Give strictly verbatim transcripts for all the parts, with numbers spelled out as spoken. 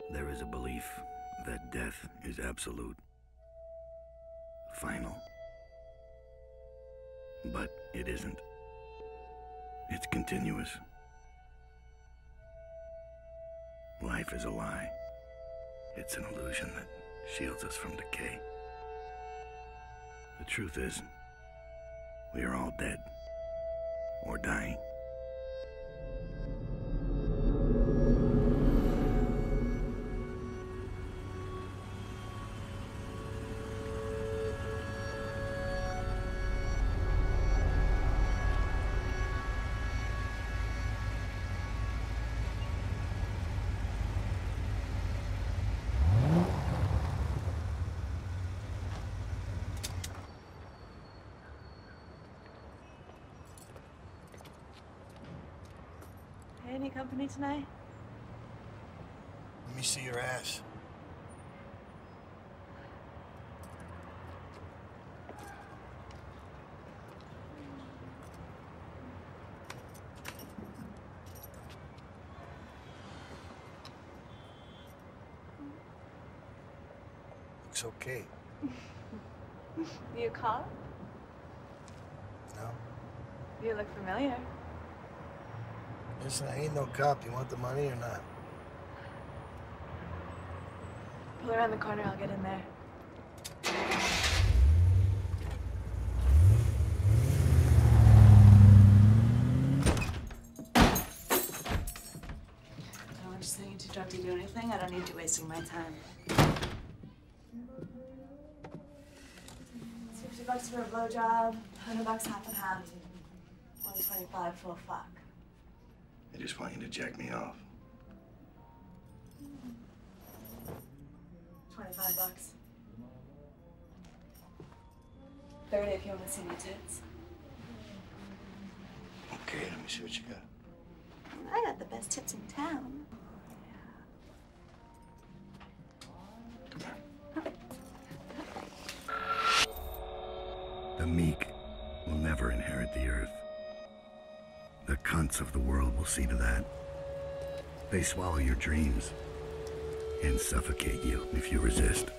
There is a belief that death is absolute, final. But it isn't. It's continuous. Life is a lie. It's an illusion that shields us from decay. The truth is, we are all dead or dying. Any company tonight? Let me see your ass. Looks okay. You a cop? No? You look familiar. Listen, I ain't no cop. You want the money or not? Pull around the corner, I'll get in there. I'm just saying, too drunk to do anything. I don't need you wasting my time. Fifty bucks for a blowjob, hundred bucks half and half, one twenty-five full fuck. I just want you to jack me off. Twenty-five bucks. Thirty if you want to see my tits. Okay, let me see what you got. I got the best tits in town. Come here. The meek will never inherit the earth. The cunts of the world will see to that. They swallow your dreams and suffocate you if you resist.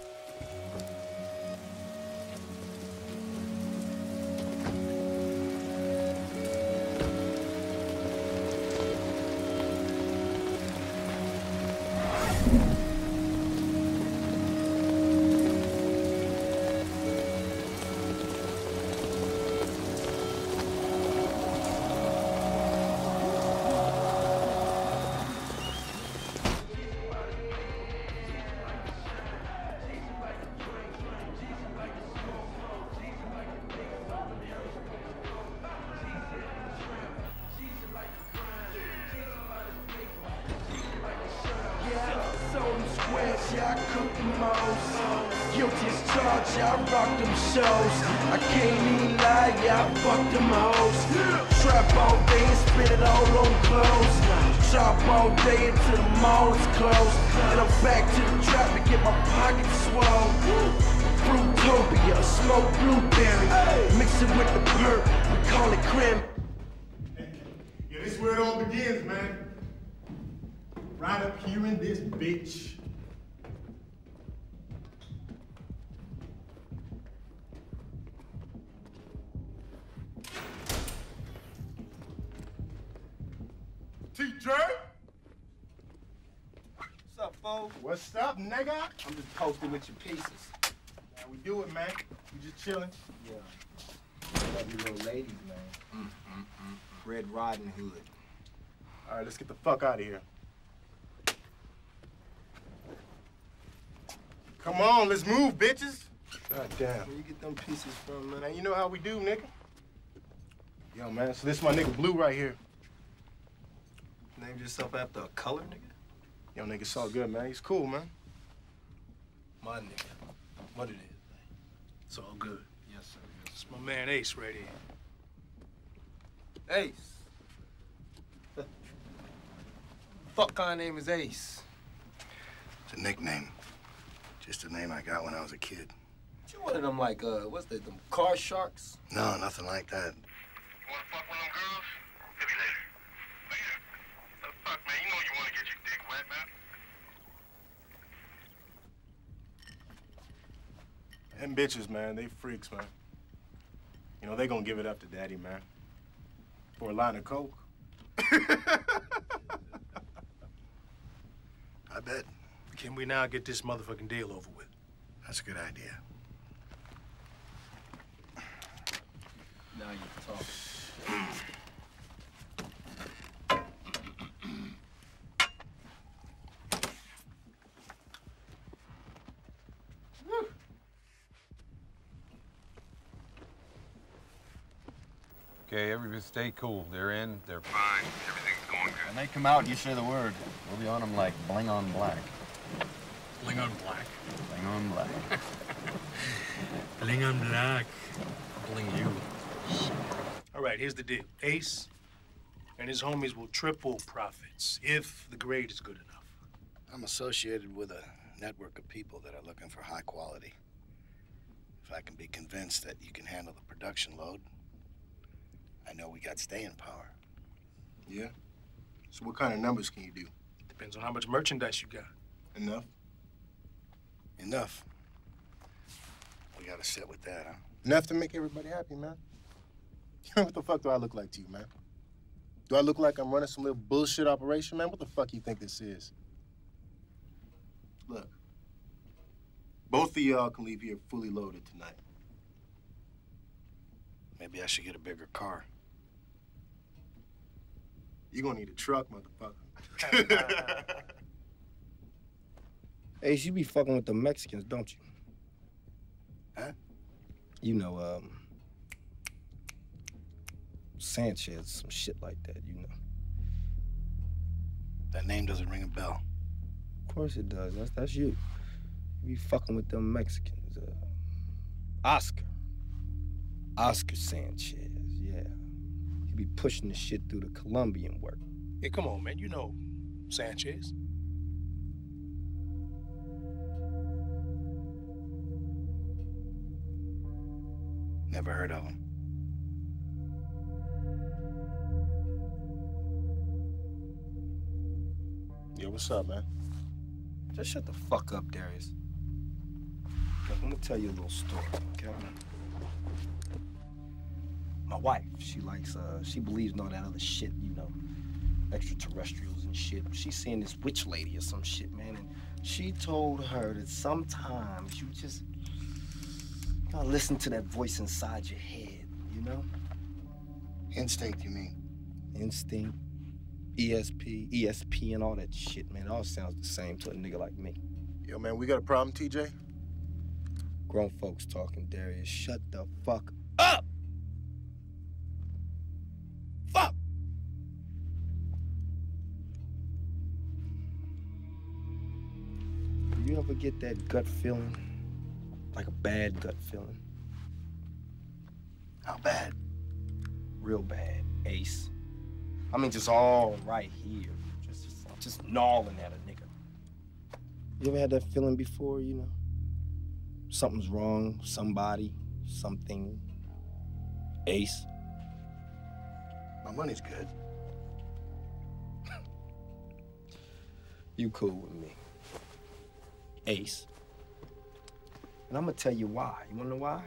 Yeah, I cook the most. Guilty as charged, yeah, I rock them shows. I can't even lie, yeah, I fuck them hoes. Trap all day and spit it all on clothes. Shop all day until the mall is closed. And I'm back to the trap to get my pockets swole. Fruitopia, smoke blueberry. Mix it with the perk, we call it creme. Yeah, this is where it all begins, man. Right up here in this bitch. T J? What's up, fool? What's up, nigga? I'm just posting with your pieces. How we do it, man? We just chilling. Yeah. Love you little ladies, man. Mm, mm, mm. Red Riding Hood. All right, let's get the fuck out of here. Come on, let's move, bitches. God damn. Where you get them pieces from, man? Man, you know how we do, nigga. Yo, man, so this is my nigga Blue right here. Named yourself after a color, nigga? Yo, nigga, it's all good, man. He's cool, man. My nigga. What it is, man? It's all good. Yes, sir. Yes, It's my man Ace right here. sir. Ace. Fuck kind name is Ace. It's a nickname. Just a name I got when I was a kid. You one of them like, uh, what's that, them car sharks? No, nothing like that. You wanna fuck one of them girls? Hit me later. Man, the fuck, man, you know you wanna get your dick wet, man. Them bitches, man, they freaks, man. You know, they gonna give it up to daddy, man. For a line of coke. I bet. Can we now get this motherfucking deal over with? That's a good idea. Now you talk. Okay, everybody stay cool. They're in, they're Fine. Everything's going good. When they come out, you say the word. We'll be on them like bling on black. Bling on black. Bling on black. Bling on black. Bling you. All right, here's the deal. Ace and his homies will triple profits if the grade is good enough. I'm associated with a network of people that are looking for high quality. If I can be convinced that you can handle the production load, I know we got staying power. Yeah? So what kind of numbers can you do? Depends on how much merchandise you got. Enough? Enough. We gotta sit with that, huh? Enough to make everybody happy, man. What the fuck do I look like to you, man? Do I look like I'm running some little bullshit operation, man? What the fuck you think this is? Look, both of y'all can leave here fully loaded tonight. Maybe I should get a bigger car. You're gonna need a truck, motherfucker. Ace, you be fucking with the Mexicans, don't you? Huh? You know, um... Sanchez, some shit like that, you know. That name doesn't ring a bell. Of course it does. That's, that's you. You be fucking with them Mexicans. Uh, Oscar. Oscar Sanchez, yeah. He be pushing the shit through the Colombian work. Hey, come on, man. You know Sanchez. Never heard of him. Yeah, what's up, man? Just shut the fuck up, Darius. Look, I'm gonna tell you a little story, okay? My wife, she likes, uh, she believes in all that other shit, you know, extraterrestrials and shit. She's seeing this witch lady or some shit, man, and she told her that sometimes you just gotta listen to that voice inside your head, you know? Instinct, you mean? Instinct, E S P, E S P, and all that shit, man. It all sounds the same to a nigga like me. Yo, man, we got a problem, T J? Grown folks talking, Darius. Shut the fuck up! Fuck! Do you ever get that gut feeling? Like a bad gut feeling? How bad? Real bad, Ace. I mean, just all right here. Just, just, just gnawing at a nigga. You ever had that feeling before, you know? Something's wrong, somebody, something. Ace. My money's good. You cool with me. Ace. And I'm gonna tell you why. You wanna know why?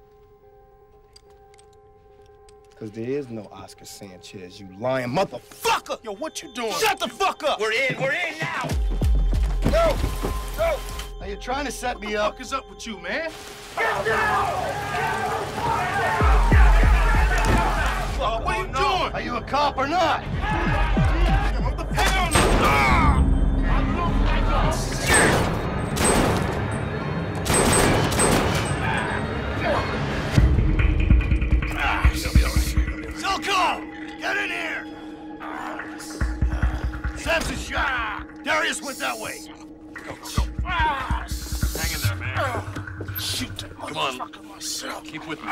Because there is no Oscar Sanchez, you lying motherfucker! Yo, what you doing? Shut the fuck up! We're in, we're in now! Go! Go! Are you trying to set me What up? the fuck is up with you, man? Get down! Uh, what are you doing? Are you a cop or not? What the hell? Silco! Get in here! Samson shot! Darius went that way! Go, go, go. Hang in there, man. Shoot. Come on. Keep with me.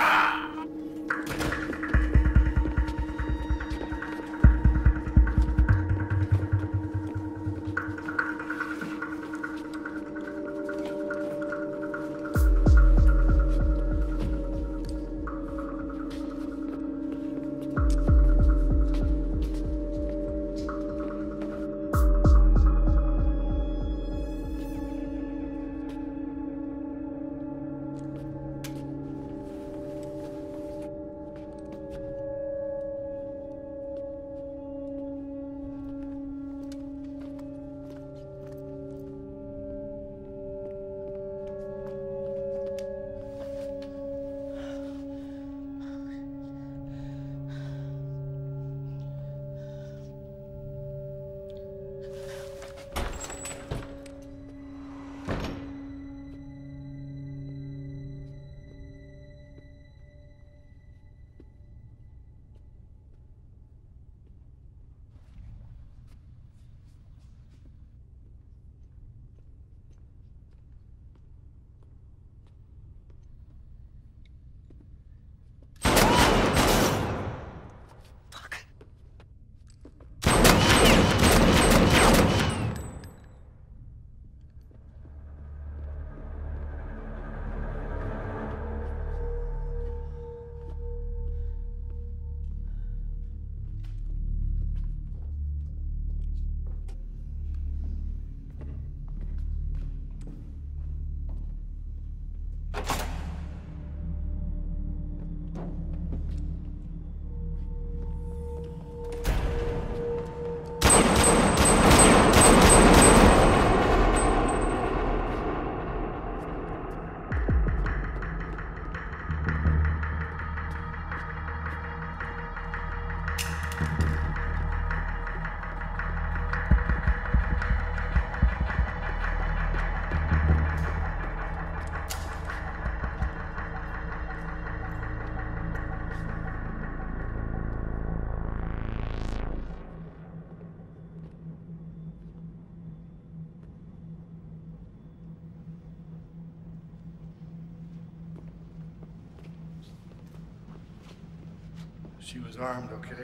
She was armed, okay?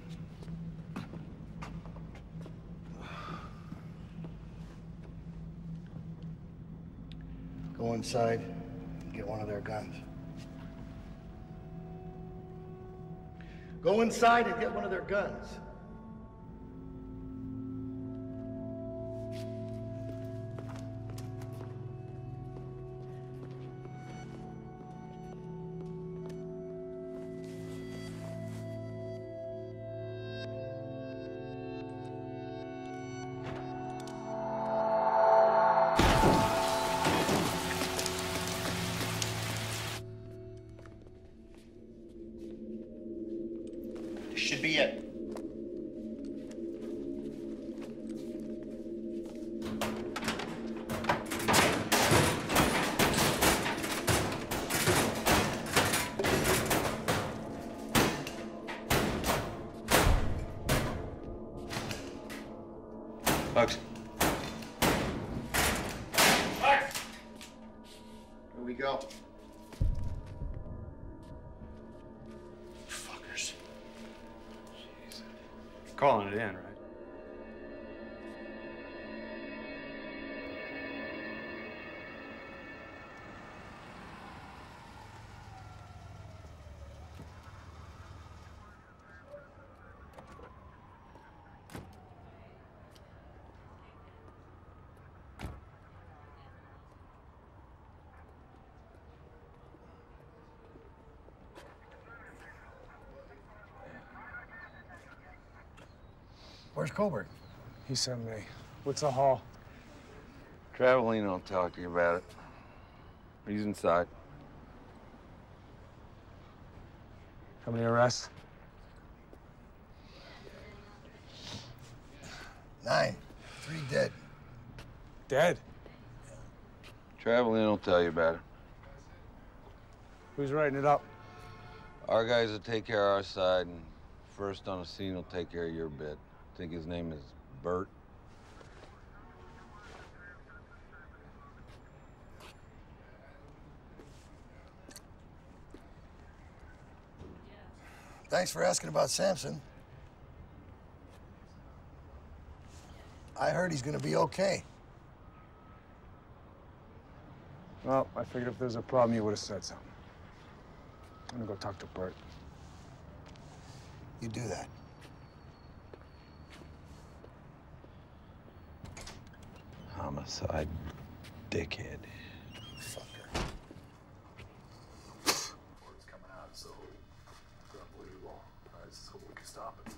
Go inside and get one of their guns. Go inside and get one of their guns. Should be it. Bugs. Bugs! Here we go. Fuckers. Calling it in, right? Where's Colbert? He sent me. What's the haul? Traveling will talk to you about it. He's inside. How many arrests? Nine. Three dead. Dead? Traveling will tell you about it. Who's writing it up? Our guys will take care of our side, and first on the scene will take care of your bit. I think his name is Bert. Thanks for asking about Samson. I heard he's gonna be okay. Well, I figured if there's a problem, you would have said something. I'm gonna go talk to Bert. You do that. Homicide, dickhead. Fucker. Word's coming out, so it's unbelievable. I just hope we can stop it.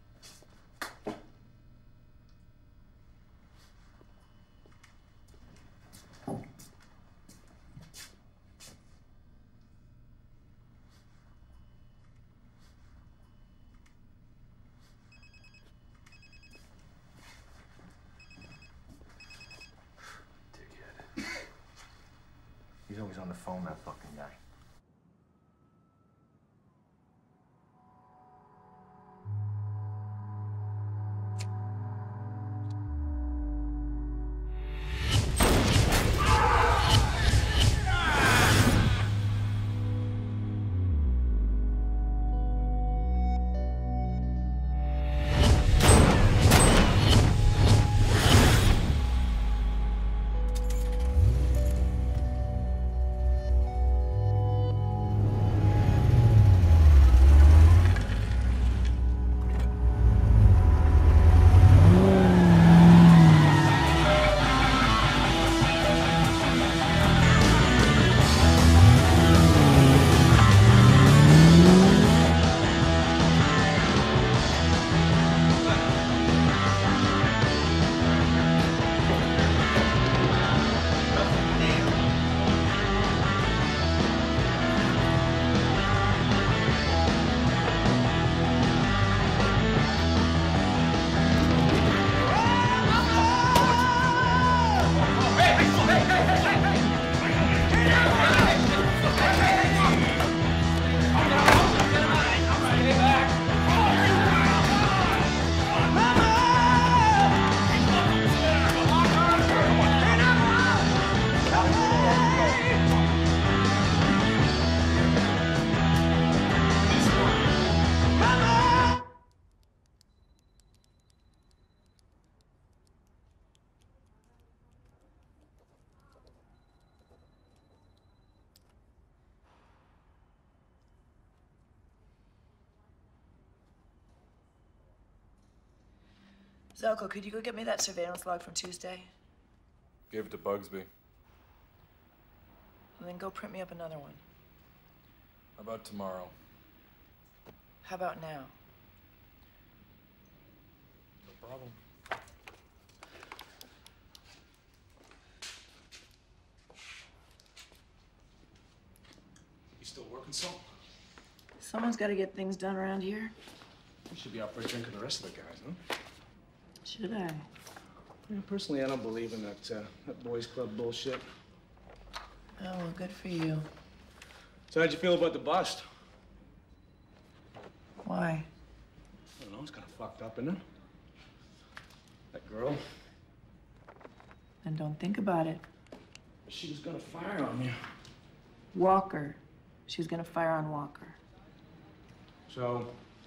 He's always on the phone, that fucking guy. Zelko, could you go get me that surveillance log from Tuesday? Give it to Bugsby. And then go print me up another one. How about tomorrow? How about now? No problem. You still working, Salt? Someone's got to get things done around here. You should be out for a drink with the rest of the guys, huh? Should I? Yeah, personally, I don't believe in that, uh, that boys' club bullshit. Oh, well, good for you. So how'd you feel about the bust? Why? I don't know, it's kind of fucked up, isn't it? That girl, Then don't think about it. she was gonna fire on you. Walker. She was gonna fire on Walker. So,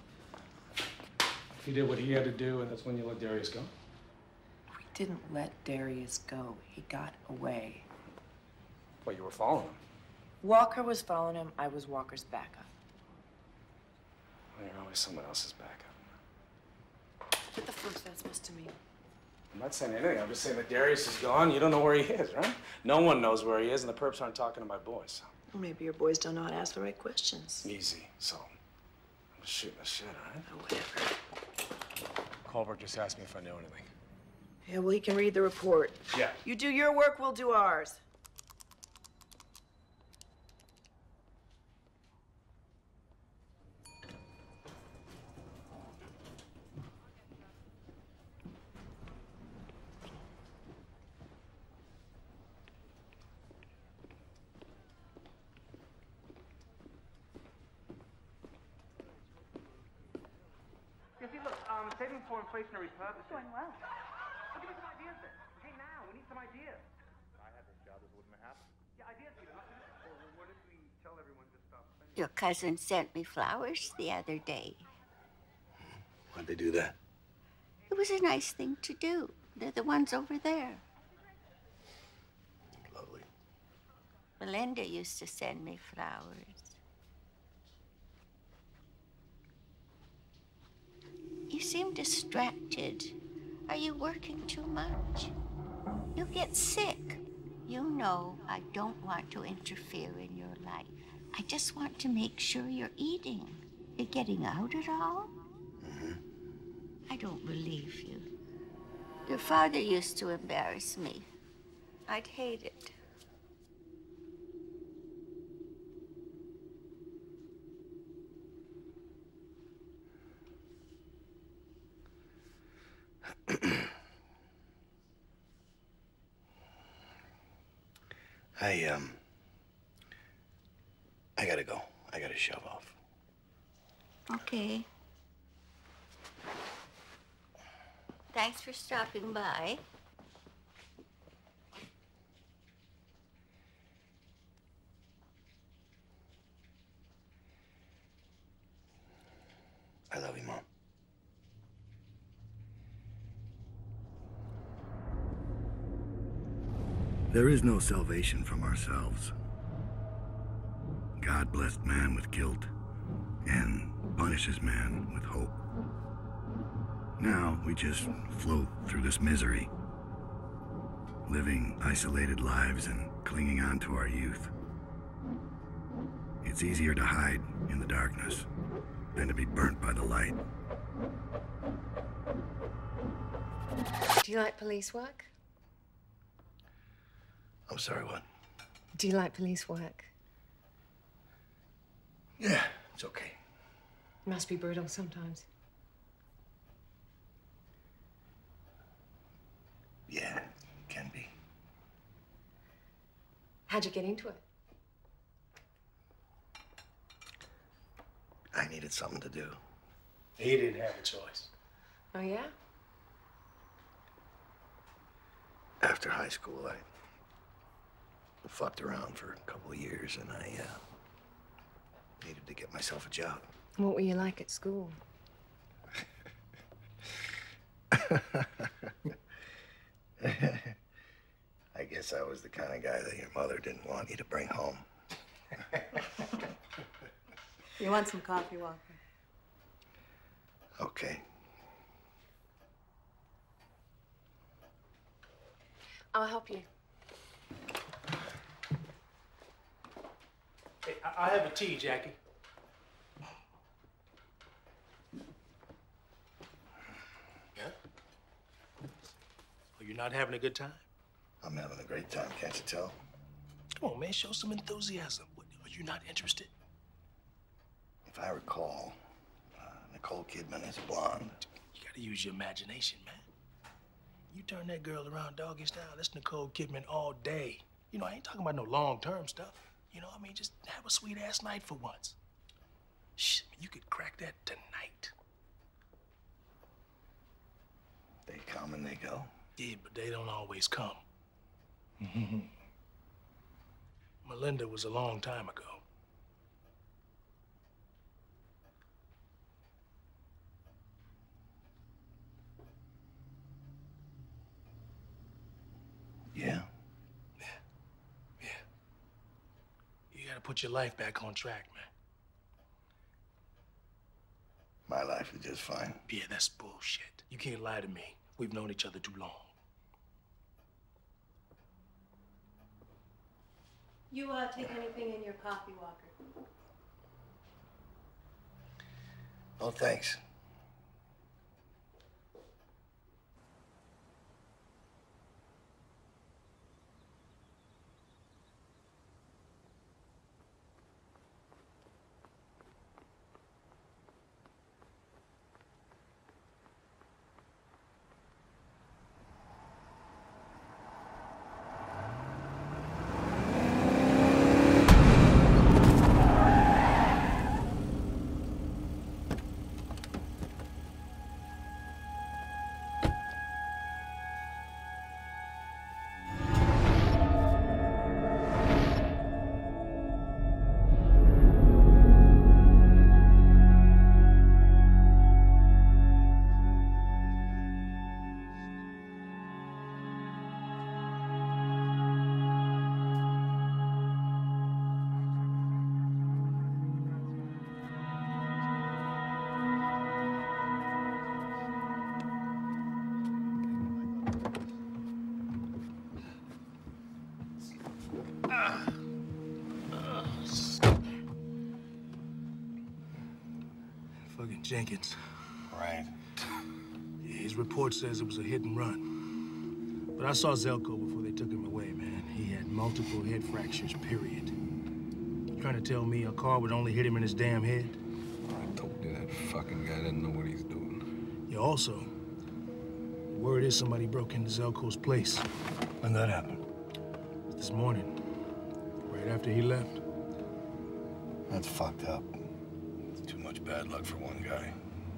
he did what he had to do, and that's when you let Darius go? We didn't let Darius go. He got away. Well, you were following him. Walker was following him. I was Walker's backup. Well, you're always someone else's backup. What the fuck's that supposed to mean? I'm not saying anything. I'm just saying that Darius is gone. You don't know where he is, right? No one knows where he is, and the perps aren't talking to my boys. Well, maybe your boys don't know how to ask the right questions. Easy, so I'm just shooting the shit, all right? Oh, whatever. Colbert just asked me if I know anything. Yeah, well, he can read the report. Yeah. You do your work, we'll do ours. You see, look, um, saving for inflationary purposes. It's going well. Well, give me some ideas then. Okay, now, we need some ideas. If I had this job, this wouldn't have happened. Yeah, ideas, Peter. Or what if we tell everyone to stop spending? Your cousin sent me flowers the other day. Why'd they do that? It was a nice thing to do. They're the ones over there. Lovely. Belinda used to send me flowers. You seem distracted. Are you working too much? You'll get sick. You know I don't want to interfere in your life. I just want to make sure you're eating. You're getting out at all? Mm-hmm. I don't believe you. Your father used to embarrass me. I'd hate it. I, um, I gotta go. I gotta shove off. Okay. Thanks for stopping by. I love you, Mom. There is no salvation from ourselves. God blessed man with guilt and punishes man with hope. Now we just float through this misery, living isolated lives and clinging on to our youth. It's easier to hide in the darkness than to be burnt by the light. Do you like police work? I'm sorry, what? Do you like police work? Yeah, it's okay. It must be brutal sometimes. Yeah, it can be. How'd you get into it? I needed something to do. He didn't have a choice. Oh, yeah? After high school, I fucked around for a couple of years, and I uh, needed to get myself a job. What were you like at school? I guess I was the kind of guy that your mother didn't want you to bring home. You want some coffee, Walker? Okay. I'll help you. Hey, I- I'll have a tea, Jackie. Yeah? Oh, you're not having a good time? I'm having a great time, can't you tell? Come on, man, show some enthusiasm. What, are you not interested? If I recall, uh, Nicole Kidman is blonde. You gotta use your imagination, man. You turn that girl around doggy style, that's Nicole Kidman all day. You know, I ain't talking about no long-term stuff. You know, I mean, just have a sweet-ass night for once. Shh, you could crack that tonight. They come and they go. Yeah, but they don't always come. Mm-hmm. Melinda was a long time ago. Yeah? Yeah. Yeah. You gotta put your life back on track, man. My life is just fine. Yeah, that's bullshit. You can't lie to me. We've known each other too long. You, uh, take anything in your coffee, Walker? Oh, thanks. Fucking Jenkins. Right. Yeah, his report says it was a hit and run. But I saw Zelko before they took him away, man. He had multiple head fractures, period. You trying to tell me a car would only hit him in his damn head? I told you that fucking guy didn't know what he's doing. Yeah, also, the word is somebody broke into Zelko's place. When that happened? This morning, right after he left. That's fucked up. It's too much bad luck for one guy.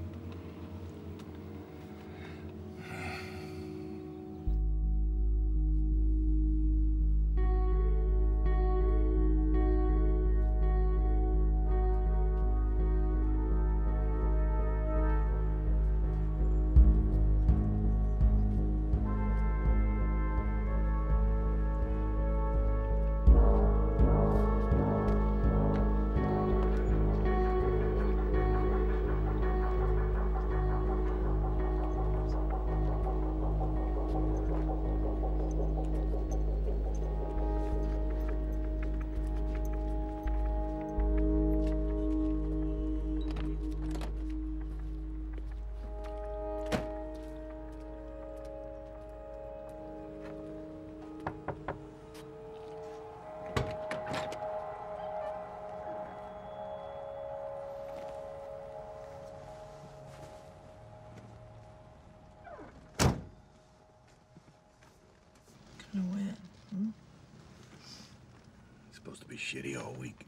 Kinda wet, hmm? It's supposed to be shitty all week.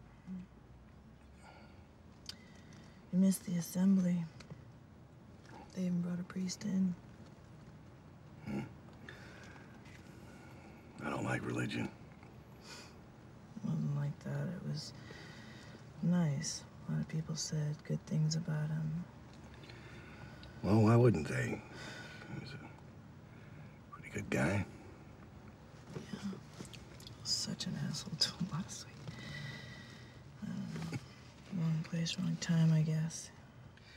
You missed the assembly. They even brought a priest in. Hmm. I don't like religion. It wasn't like that. It was nice. A lot of people said good things about him. Well, why wouldn't they? He was a pretty good guy. Yeah. Such an asshole to him last week. I don't know. Wrong place, wrong time, I guess.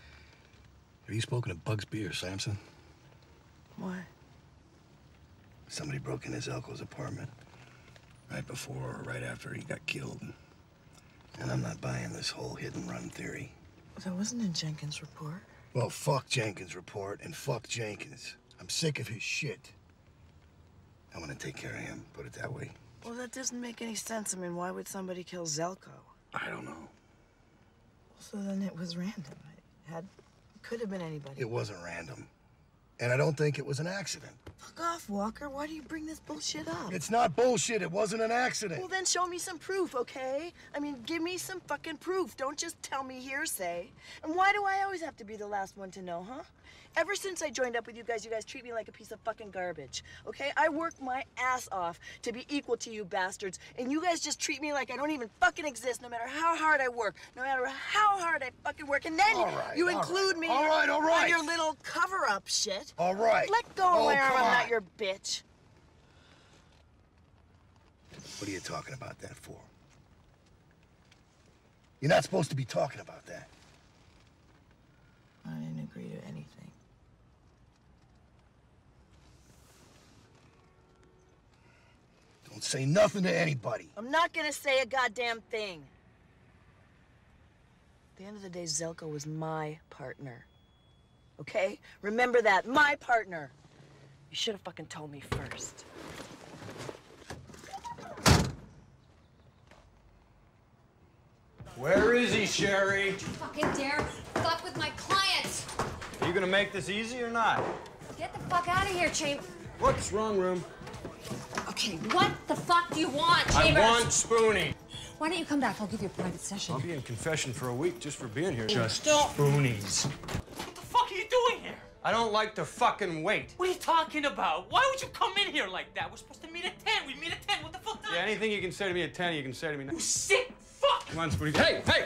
Have you spoken to Bugsby or Sampson? Why? Somebody broke into Zelko's apartment right before or right after he got killed. And I'm not buying this whole hit and run theory. That wasn't in Jenkins' report. Well, fuck Jenkins' report and fuck Jenkins. I'm sick of his shit. I want to take care of him, put it that way. Well, that doesn't make any sense. I mean, why would somebody kill Zelko? I don't know. So then it was random. It had, could have been anybody. It wasn't random. And I don't think it was an accident. Fuck off, Walker. Why do you bring this bullshit up? It's not bullshit. It wasn't an accident. Well, then show me some proof, okay? I mean, give me some fucking proof. Don't just tell me hearsay. And why do I always have to be the last one to know, huh? Ever since I joined up with you guys, you guys treat me like a piece of fucking garbage, okay? I work my ass off to be equal to you bastards, and you guys just treat me like I don't even fucking exist, no matter how hard I work, no matter how hard I fucking work, and then All right, you all include right. me All right, all right. on your little cover-up shit. All right. Let go of Oh, my arm, come I'm on. not your bitch. What are you talking about that for? You're not supposed to be talking about that. I didn't agree to anything. Don't say nothing to anybody. I'm not gonna say a goddamn thing. At the end of the day, Zelko was my partner. Okay? Remember that. My partner. You should have fucking told me first. Where is he, Sherry? You fucking dare fuck with my clients! Are you gonna make this easy or not? Get the fuck out of here, Chambers. Whoops, wrong room. Okay, what the fuck do you want, I Chambers? want Spoonie. Why don't you come back? I'll give you a private session. I'll be in confession for a week just for being here. Just Don't. Spoonies. What the fuck are you doing here? I don't like to fucking wait. What are you talking about? Why would you come in here like that? We're supposed to meet at ten. We meet at ten. What the fuck? Yeah, anything you can say to me at ten, you can say to me now. You sick fuck! Come on, Spoonie. Hey, hey!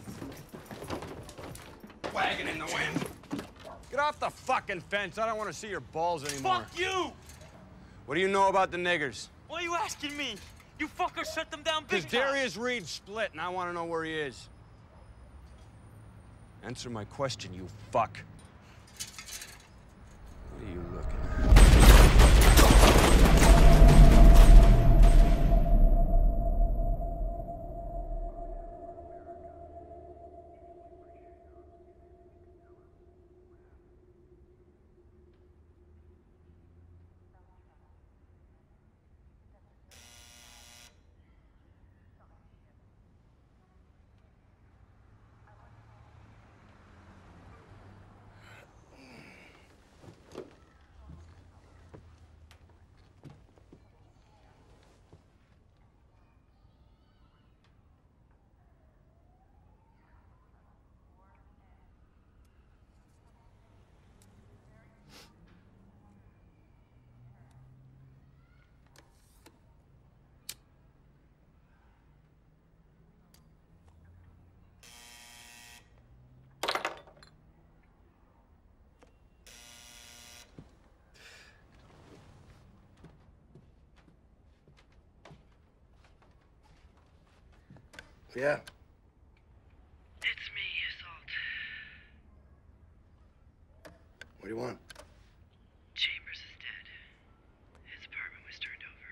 Wagging in the wind. Get off the fucking fence. I don't want to see your balls anymore. Fuck you! What do you know about the niggers? Why are you asking me? You fuckers shut them down Because big time. Darius Reed split, and I want to know where he is. Answer my question, you fuck. What are you looking at? Yeah. It's me, Salt. What do you want? Chambers is dead. His apartment was turned over.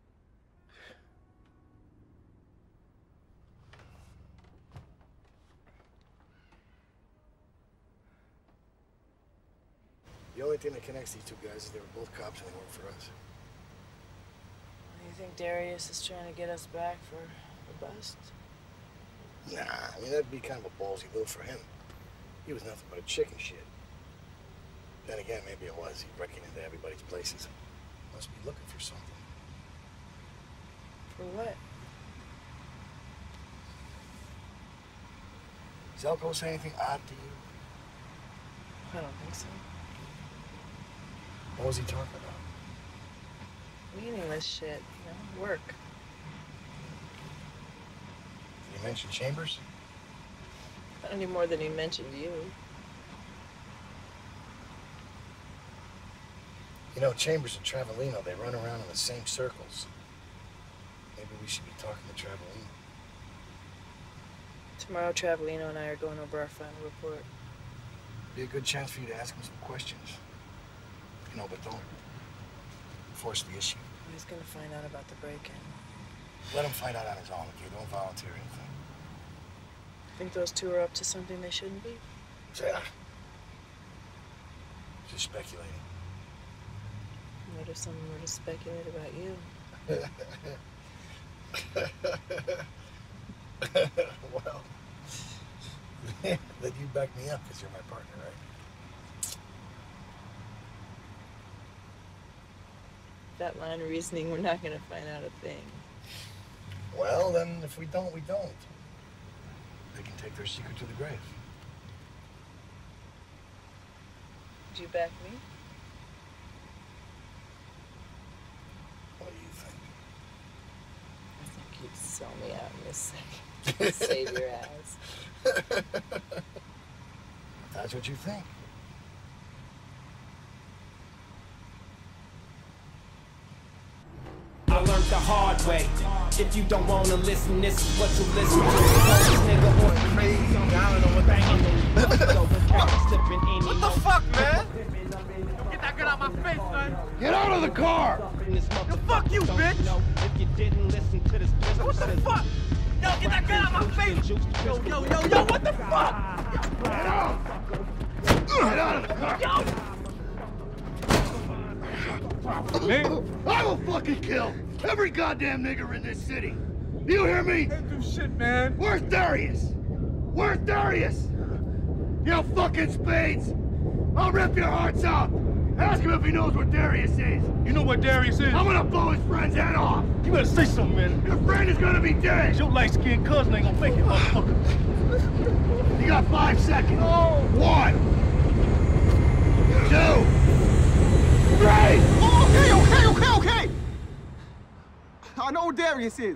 The only thing that connects these two guys is they were both cops and they work for us. You think Darius is trying to get us back for the bust? Nah, I mean, that'd be kind of a ballsy move for him. He was nothing but a chicken shit. Then again, maybe it was. He's breaking into everybody's places. Must be looking for something. For what? Zelko say anything odd to you? I don't think so. What was he talking about? Meaningless shit, you know, work. Did he mention Chambers? Not any more than he mentioned you. You know, Chambers and Travelino, they run around in the same circles. Maybe we should be talking to Travelino. Tomorrow, Travelino and I are going over our final report. Be a good chance for you to ask him some questions. You know, but don't force the issue. He's gonna find out about the break-in. Let him find out on his own, okay? Don't volunteer anything. Think those two are up to something they shouldn't be? Yeah. Just speculating. What if someone were to speculate about you? Well, then you back me up because you're my partner, right? That line of reasoning, we're not gonna find out a thing. Well, then if we don't, we don't. They can take their secret to the grave. Would you back me? What do you think? I think you'd sell me out in this second. Save your ass. That's what you think. I learned the hard way. If you don't wanna listen, this is what you listen to. Nigga or crazy, I don't know what the What the fuck, man? Get that gun out my face, son. Get out of the car! Yo, fuck you, bitch! If you didn't listen to this, what the fuck? Yo, get that gun out my face! Yo, yo, yo, yo, what the fuck? Get out! Get out of the car! Man, I will fucking kill every goddamn nigger in this city. You hear me? Can't do shit, man. Where's Darius? Where's Darius? You know, fucking spades. I'll rip your hearts out. Ask him if he knows where Darius is. You know what Darius is? I'm gonna blow his friend's head off. You better say something, man. Your friend is gonna be dead. Your light-skinned cousin ain't gonna make it, motherfucker. You got five seconds. Oh. One. Two. Three. Oh, okay, okay, okay, okay. I know who Darius is.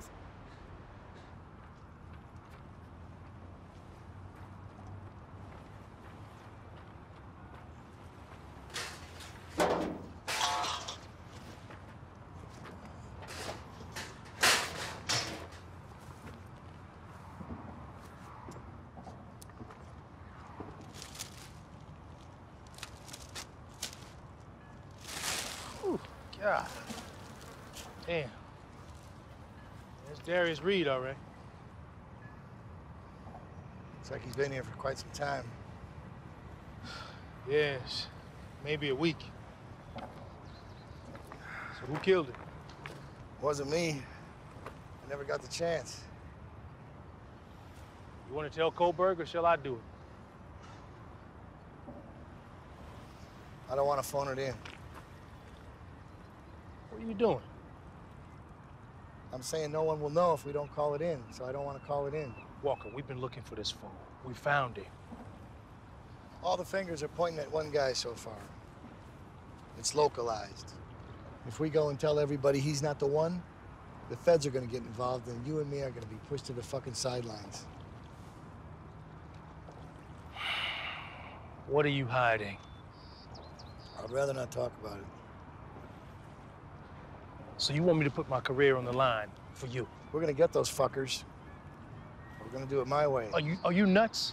God. Damn. That's Darius Reed, all right. Looks like he's been here for quite some time. Yes. Maybe a week. So who killed him? Wasn't me. I never got the chance. You want to tell Kohlberg or shall I do it? I don't want to phone it in. What are you doing? I'm saying no one will know if we don't call it in, so I don't want to call it in. Walker, we've been looking for this fool. We found him. All the fingers are pointing at one guy so far. It's localized. If we go and tell everybody he's not the one, the feds are gonna get involved and you and me are gonna be pushed to the fucking sidelines. What are you hiding? I'd rather not talk about it. So you want me to put my career on the line for you? We're gonna get those fuckers. We're gonna do it my way. Are you, are you nuts?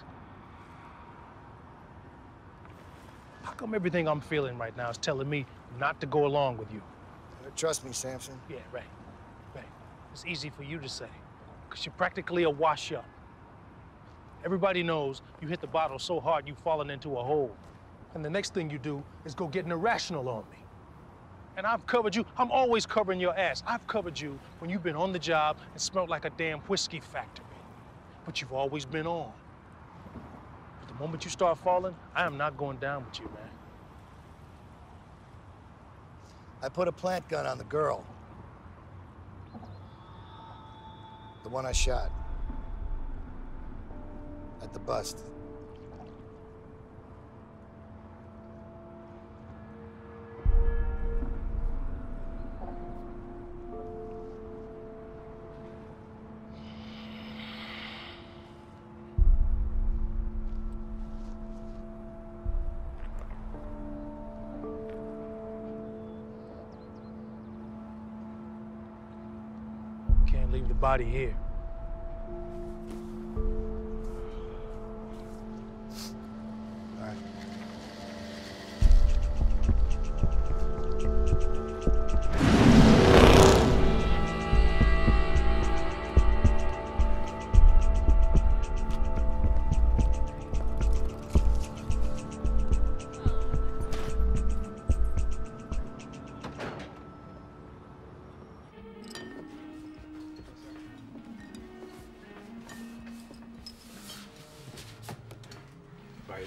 How come everything I'm feeling right now is telling me not to go along with you? Trust me, Samson. Yeah, right, right. It's easy for you to say, because you're practically a wash-up. Everybody knows you hit the bottle so hard you've fallen into a hole. And the next thing you do is go get an irrational on me. And I've covered you. I'm always covering your ass. I've covered you when you've been on the job and smelled like a damn whiskey factory. But you've always been on. But the moment you start falling, I am not going down with you, man. I put a plant gun on the girl. The one I shot. At the bust. Can't leave the body here. All right.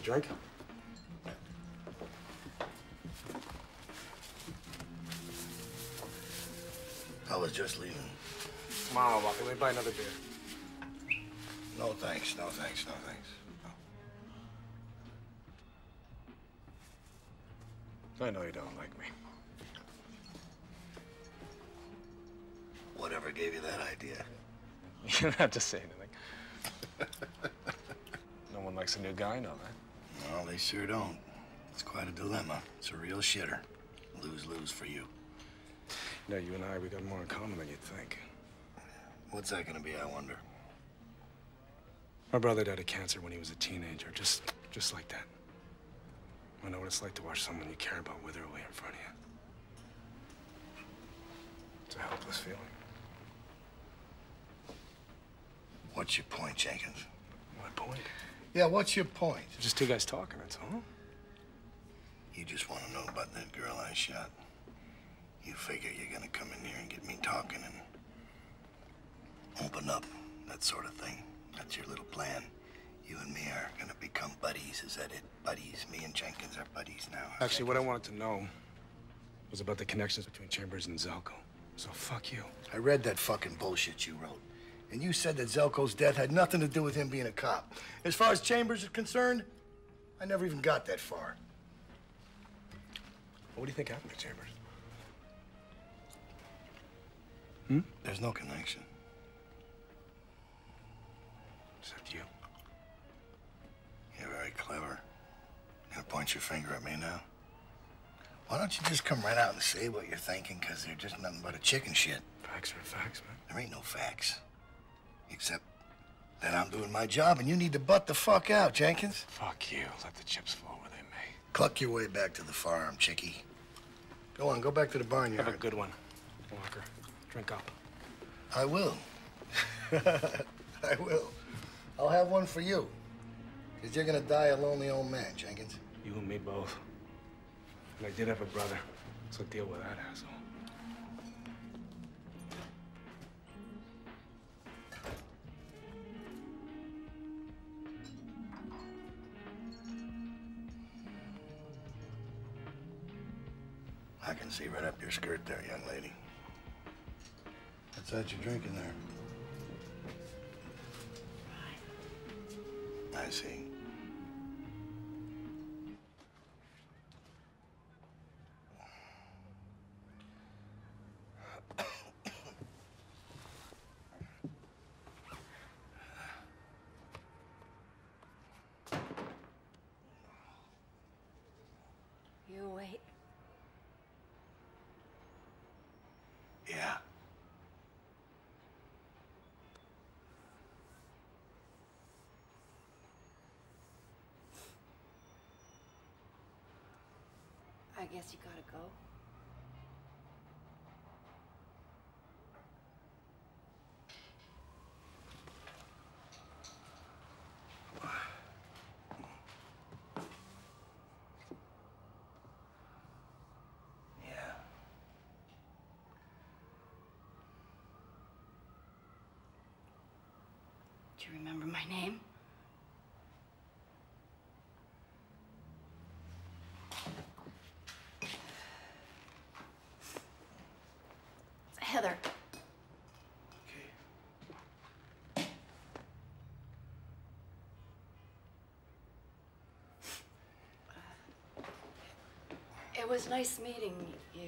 drink? I was just leaving. Come on, Walker. Let me buy another beer. No thanks, no thanks, no thanks. I know you don't like me. Whatever gave you that idea? You don't have to say anything. No one likes a new guy, no, man. No, they sure don't. It's quite a dilemma. It's a real shitter. Lose-lose for you. You know, you and I, we got more in common than you'd think. What's that gonna be, I wonder? My brother died of cancer when he was a teenager, just, just like that. I know what it's like to watch someone you care about wither away in front of you. It's a helpless feeling. What's your point, Jenkins? What point? Yeah, what's your point? Just two guys talking, that's all. You just want to know about that girl I shot. You figure you're gonna come in here and get me talking and open up, that sort of thing. That's your little plan. You and me are gonna become buddies, is that it? Buddies. Me and Jenkins are buddies now. Actually, what I wanted to know was about the connections between Chambers and Zelko. So fuck you. I read that fucking bullshit you wrote. And you said that Zelko's death had nothing to do with him being a cop. As far as Chambers is concerned, I never even got that far. What do you think happened to Chambers? Hmm? There's no connection. Except you. You're very clever. Gonna point your finger at me now? Why don't you just come right out and say what you're thinking, because they're just nothing but a chicken shit. Facts are facts, man. There ain't no facts. Except that I'm doing my job and you need to butt the fuck out, Jenkins. Fuck you. Let the chips fall where they may. Cluck your way back to the farm, chickie. Go on, go back to the barnyard. Have a good one, Walker. Drink up. I will. I will. I'll have one for you. Because you're gonna die a lonely old man, Jenkins. You and me both. And I did have a brother, so deal with that asshole. I can see right up your skirt there, young lady. What's that you're drinking there? I see. You wait. Yeah. I guess you gotta go. Do you remember my name? Heather. It was nice meeting you.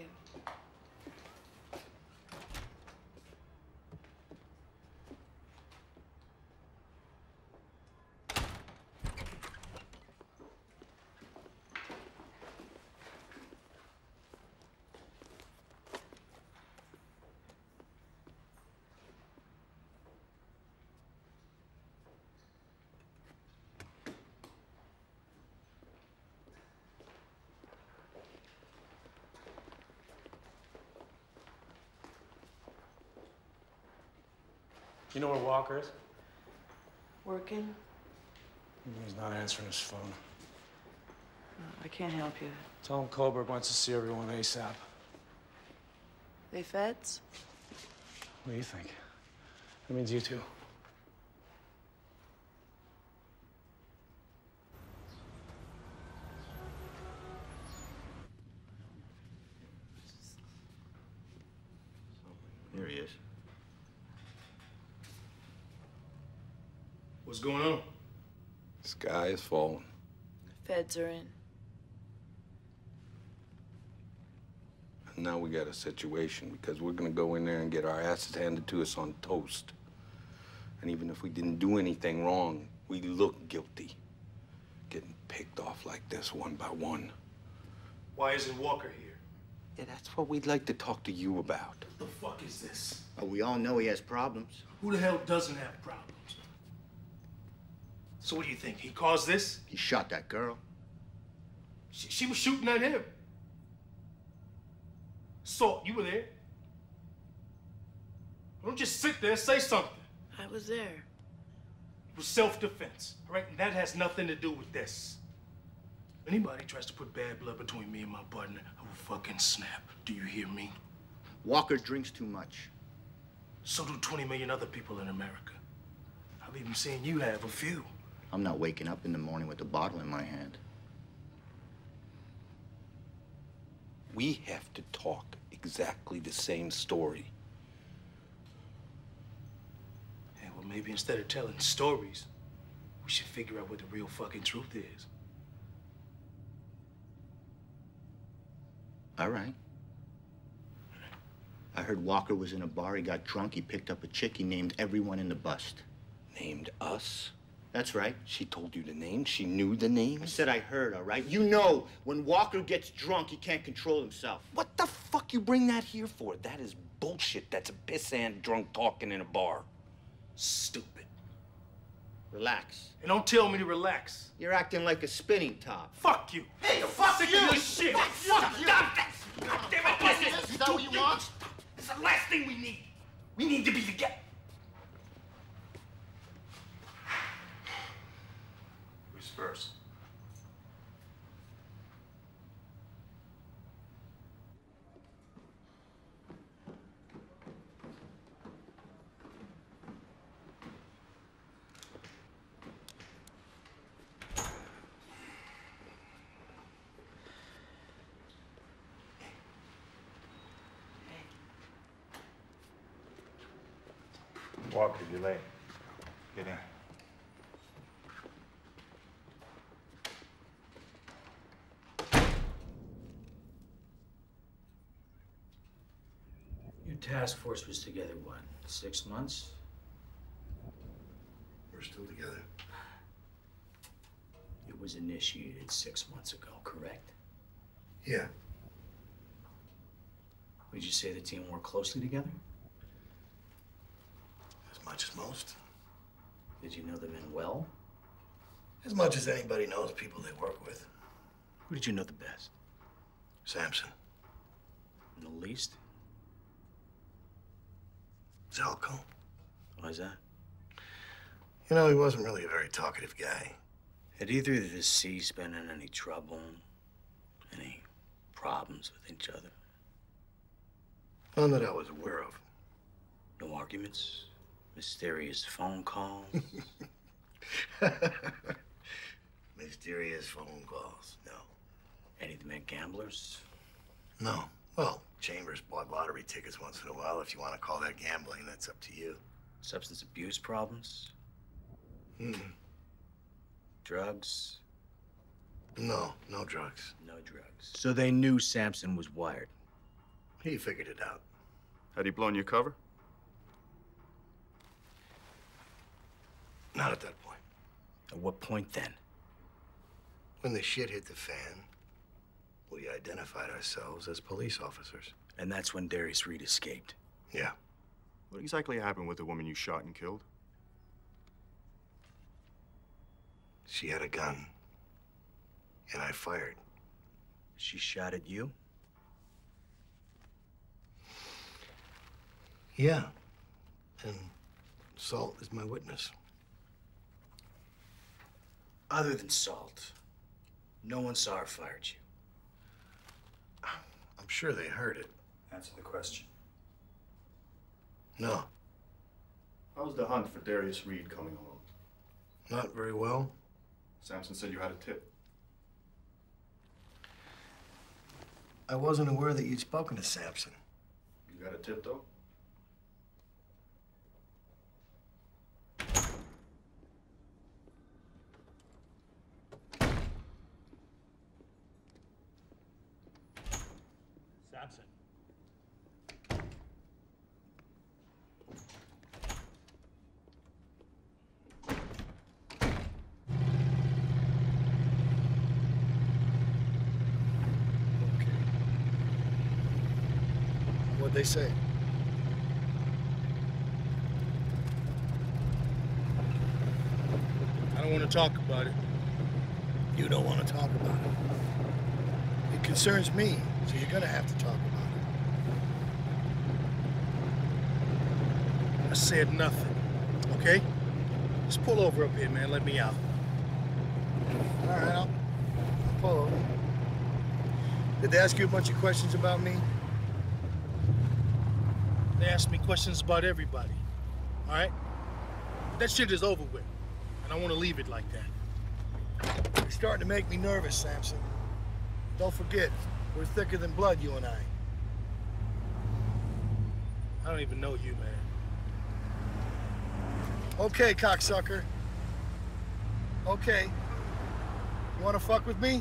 You know where Walker is? Working? He's not answering his phone. No, I can't help you. Tell him Kohlberg wants to see everyone ASAP. They feds? What do you think? That means you two. What's going on? Sky is falling. Feds are in. And now we got a situation because we're gonna go in there and get our asses handed to us on toast. And even if we didn't do anything wrong, we look guilty. Getting picked off like this one by one. Why isn't Walker here? Yeah, that's what we'd like to talk to you about. What the fuck is this? Oh, we all know he has problems. Who the hell doesn't have problems? So what do you think? He caused this? He shot that girl. She, she was shooting at him. Salt, you were there. Don't just sit there, say something. I was there. It was self-defense, all right? And that has nothing to do with this. Anybody tries to put bad blood between me and my partner, I will fucking snap. Do you hear me? Walker drinks too much. So do twenty million other people in America. I've even seen you have a few. I'm not waking up in the morning with a bottle in my hand. We have to talk exactly the same story. Yeah, well, maybe instead of telling stories, we should figure out what the real fucking truth is. All right. I heard Walker was in a bar. He got drunk. He picked up a chick. He named everyone in the bust. Named us? That's right. She told you the name? She knew the name? I said I heard, all right? You know, when Walker gets drunk, he can't control himself. What the fuck you bring that here for? That is bullshit. That's a pissant drunk talking in a bar. Stupid. Relax. And don't tell me to relax. You're acting like a spinning top. Fuck you. Hey, I'm fuck sick you. of your shit. Fuck Fuck you. you. God damn it, listen. Is that what you want? It's the last thing we need. We need to be together. Who's first? Walker, you're late. Get in. Your task force was together, what, six months? We're still together. It was initiated six months ago, correct? Yeah. Would you say the team worked closely together? As much as most. Did you know the men well? As much as anybody knows people they work with. Who did you know the best? Sampson. And the least? Zelko. Why's that? You know, he wasn't really a very talkative guy. Had either of the C's been in any trouble? Any problems with each other? None that I was aware of. No arguments? Mysterious phone calls? Mysterious phone calls, no. Any of the men gamblers? No. Well, Chambers bought lottery tickets once in a while. If you want to call that gambling, that's up to you. Substance abuse problems? Hmm. Drugs? No, no drugs. No drugs. So they knew Sampson was wired? He figured it out. Had he blown your cover? Not at that point. At what point then? When the shit hit the fan, we identified ourselves as police officers. And that's when Darius Reed escaped? Yeah. What exactly happened with the woman you shot and killed? She had a gun. And I fired. She shot at you? Yeah. And Salt is my witness. Other than Salt, no one saw her fire at you? I'm sure they heard it. Answer the question. No. How was the hunt for Darius Reed coming along? Not very well. Sampson said you had a tip. I wasn't aware that you'd spoken to Sampson. You got a tip, though? Absent. What'd they say? I don't want to talk about it. You don't want to talk about it. It concerns me, so you're gonna have to talk about I said nothing, okay? Just pull over up here, man. Let me out. it. All right, I'll, I'll pull over. Did they ask you a bunch of questions about me? They asked me questions about everybody, all right? That shit is over with, and I want to leave it like that. You're starting to make me nervous, Samson. Don't forget, we're thicker than blood, you and I. I don't even know you, man. Okay, cocksucker. Okay. You wanna fuck with me?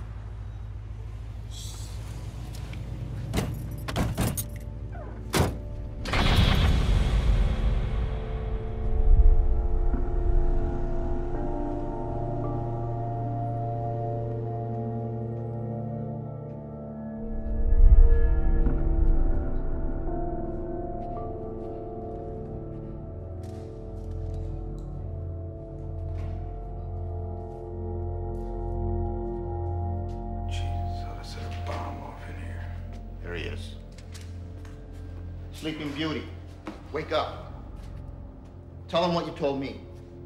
Sleeping Beauty, wake up. Tell them what you told me.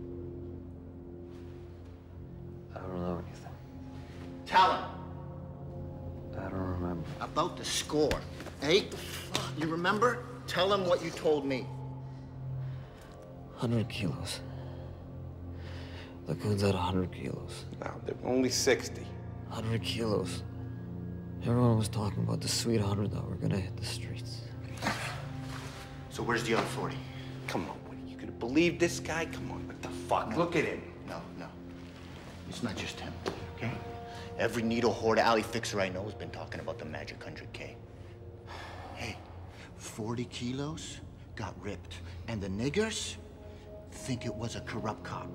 I don't know anything. Tell them. I don't remember. About the score, eh? You remember? Tell them what you told me. one hundred kilos. The goons had one hundred kilos. Now, they're only sixty. one hundred kilos. Everyone was talking about the sweet one hundred that were gonna hit the streets. So where's the other forty? Come on, what, are you gonna believe this guy? Come on, what the fuck? No. Look at him. No, no. It's not just him, okay? Every needle whore alley fixer I know has been talking about the magic one hundred K. Hey, forty kilos got ripped, and the niggers think it was a corrupt cop.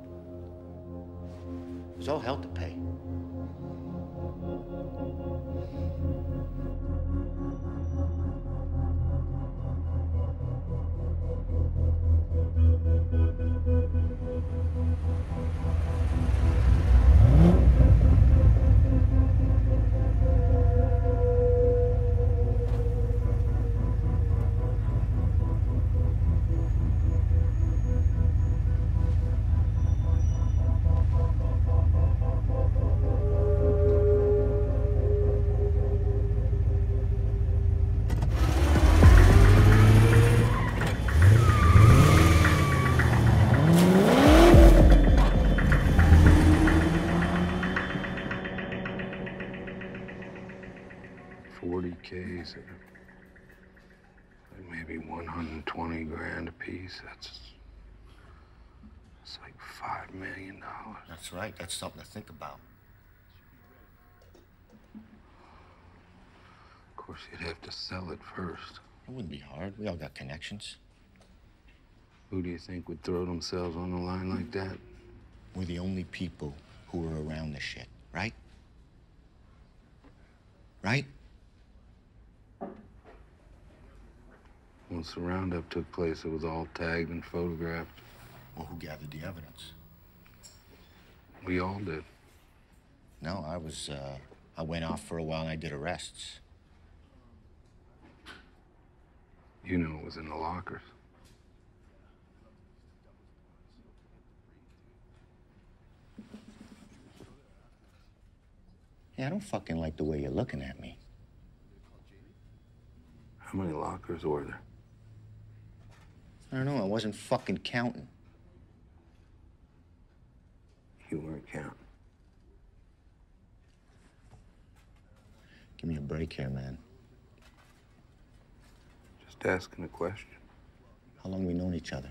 There's all hell to pay. forty Ks at maybe one hundred twenty grand a piece. That's, that's like five million dollars. That's right. That's something to think about. Of course, you'd have to sell it first. It wouldn't be hard. We all got connections. Who do you think would throw themselves on the line like that? We're the only people who are around this shit, right? Right? Once the roundup took place, it was all tagged and photographed. Well, who gathered the evidence? We all did. No, I was, uh, I went off for a while and I did arrests. You know it was in the lockers. Yeah, I don't fucking like the way you're looking at me. How many lockers were there? I don't know, I wasn't fucking counting. You weren't counting. Give me a break here, man. Just asking a question. How long we known each other?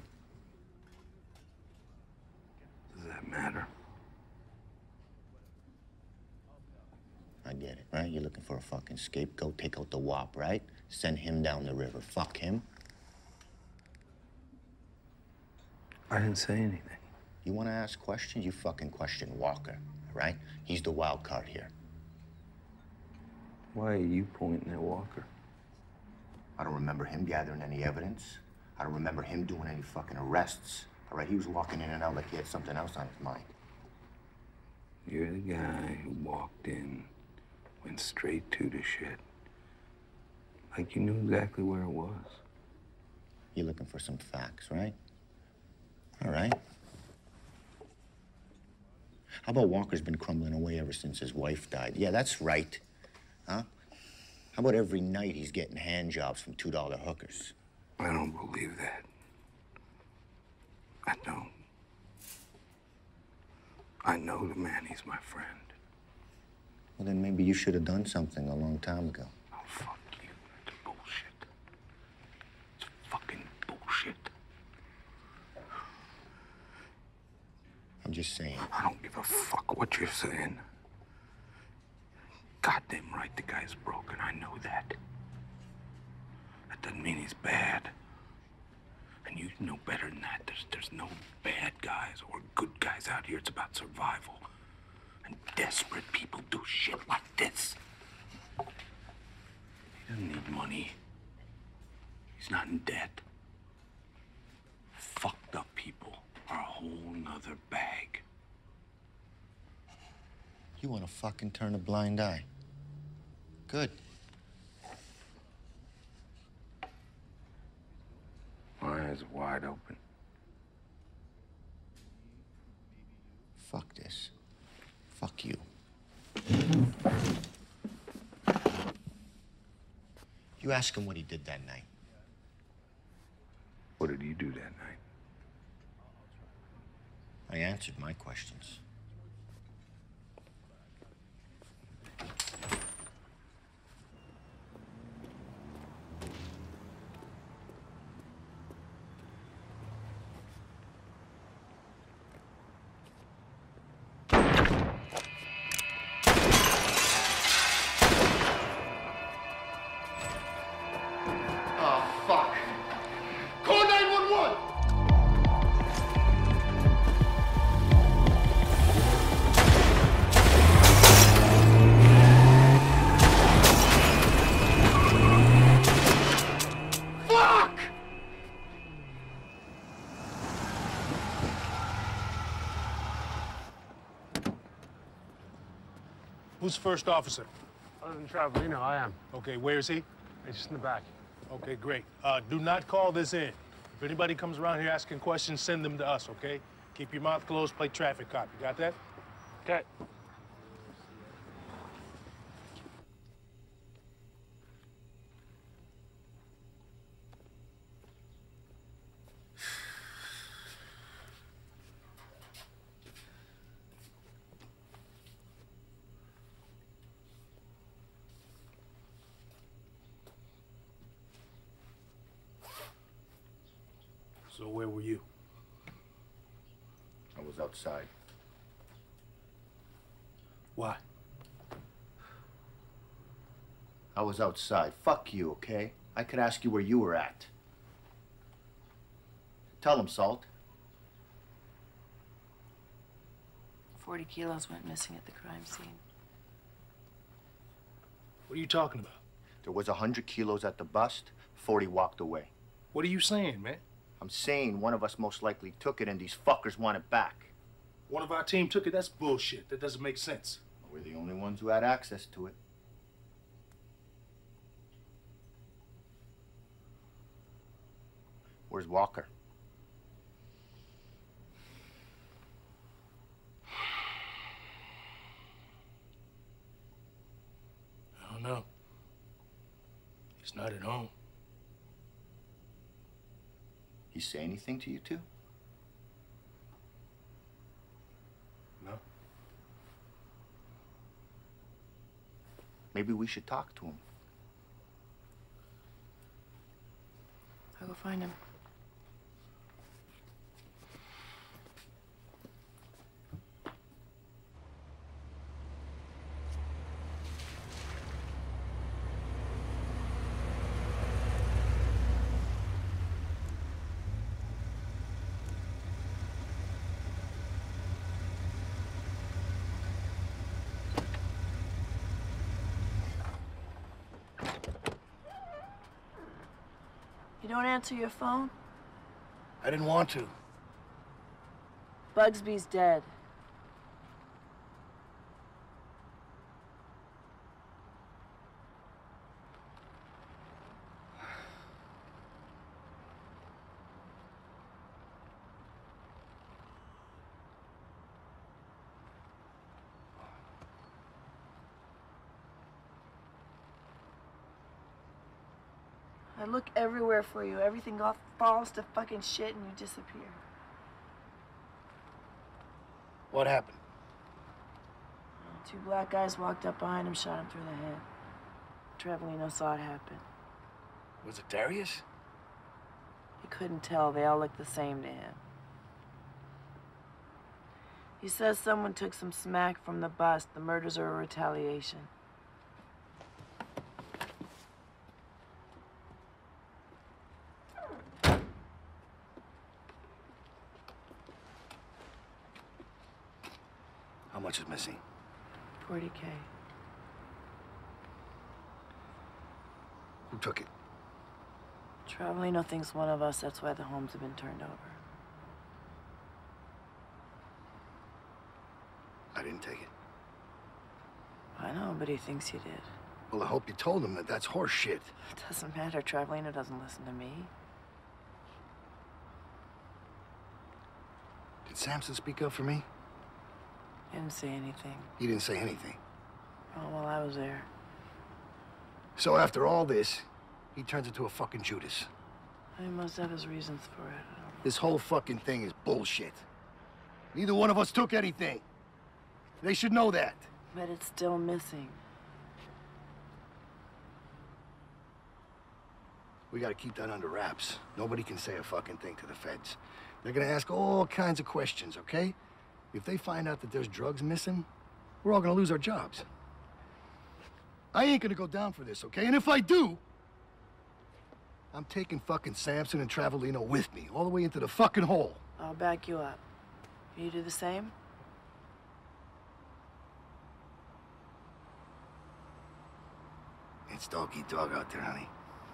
Does that matter? I get it. right? You're looking for a fucking scapegoat. Take out the wop, right? Send him down the river. Fuck him. I didn't say anything. You want to ask questions? You fucking question Walker, right? He's the wild card here. Why are you pointing at Walker? I don't remember him gathering any evidence. I don't remember him doing any fucking arrests. All right, he was walking in and out like he had something else on his mind. You're the guy who walked in, went straight to the shit. Like you knew exactly where it was. You're looking for some facts, right? All right. How about Walker's been crumbling away ever since his wife died? Yeah, that's right. Huh? How about every night he's getting hand jobs from two dollar hookers? I don't believe that. I don't. I know the man, he's my friend. Well, then maybe you should have done something a long time ago. Oh, fuck you. That's bullshit. It's fucking bullshit. I'm just saying. I don't give a fuck what you're saying. Goddamn right the guy's broken. I know that. That doesn't mean he's bad. And you know better than that. There's, there's no bad guys or good guys out here. It's about survival. And desperate people do shit like this. He doesn't need money. He's not in debt. Fucked up people are a whole nother bag. You want to fucking turn a blind eye. Good. My eyes are wide open. Fuck this. Fuck you. You ask him what he did that night. What did you do that night? I answered my questions. Who's first officer? Other than Travelino, I am. Okay, where is he? He's just in the back. Okay, great. Uh, do not call this in. If anybody comes around here asking questions, send them to us, okay? Keep your mouth closed, play traffic cop. You got that? Okay. So where were you? I was outside. Why? I was outside. Fuck you, okay? I could ask you where you were at. Tell him, Salt. Forty kilos went missing at the crime scene. What are you talking about? There was a hundred kilos at the bust. Forty walked away. What are you saying, man? I'm saying one of us most likely took it and these fuckers want it back. One of our team took it? That's bullshit. That doesn't make sense. We're the only ones who had access to it. Where's Walker? I don't know. He's not at home. He say anything to you two? No. Maybe we should talk to him. I'll go find him. You don't answer your phone? I didn't want to. Bugsby's dead. I look everywhere for you. Everything all falls to fucking shit and you disappear. What happened? Two black guys walked up behind him, shot him through the head. Travelino saw it happen. Was it Darius? He couldn't tell. They all looked the same to him. He says someone took some smack from the bus. The murders are a retaliation. How much is missing? forty K. Who took it? Travelino thinks one of us. That's why the homes have been turned over. I didn't take it. I know, but he thinks you did. Well, I hope you told him that that's horse shit. It doesn't matter. Travelino doesn't listen to me. Did Samson speak up for me? He didn't say anything. He didn't say anything. Oh, well, I was there. So after all this, he turns into a fucking Judas. He must have his reasons for it. I don't know. This whole fucking thing is bullshit. Neither one of us took anything. They should know that. But it's still missing. We gotta keep that under wraps. Nobody can say a fucking thing to the feds. They're gonna ask all kinds of questions, okay? If they find out that there's drugs missing, we're all gonna lose our jobs. I ain't gonna go down for this, okay? And if I do, I'm taking fucking Samson and Travelino with me, all the way into the fucking hole. I'll back you up. You do the same? It's dog eat dog out there, honey.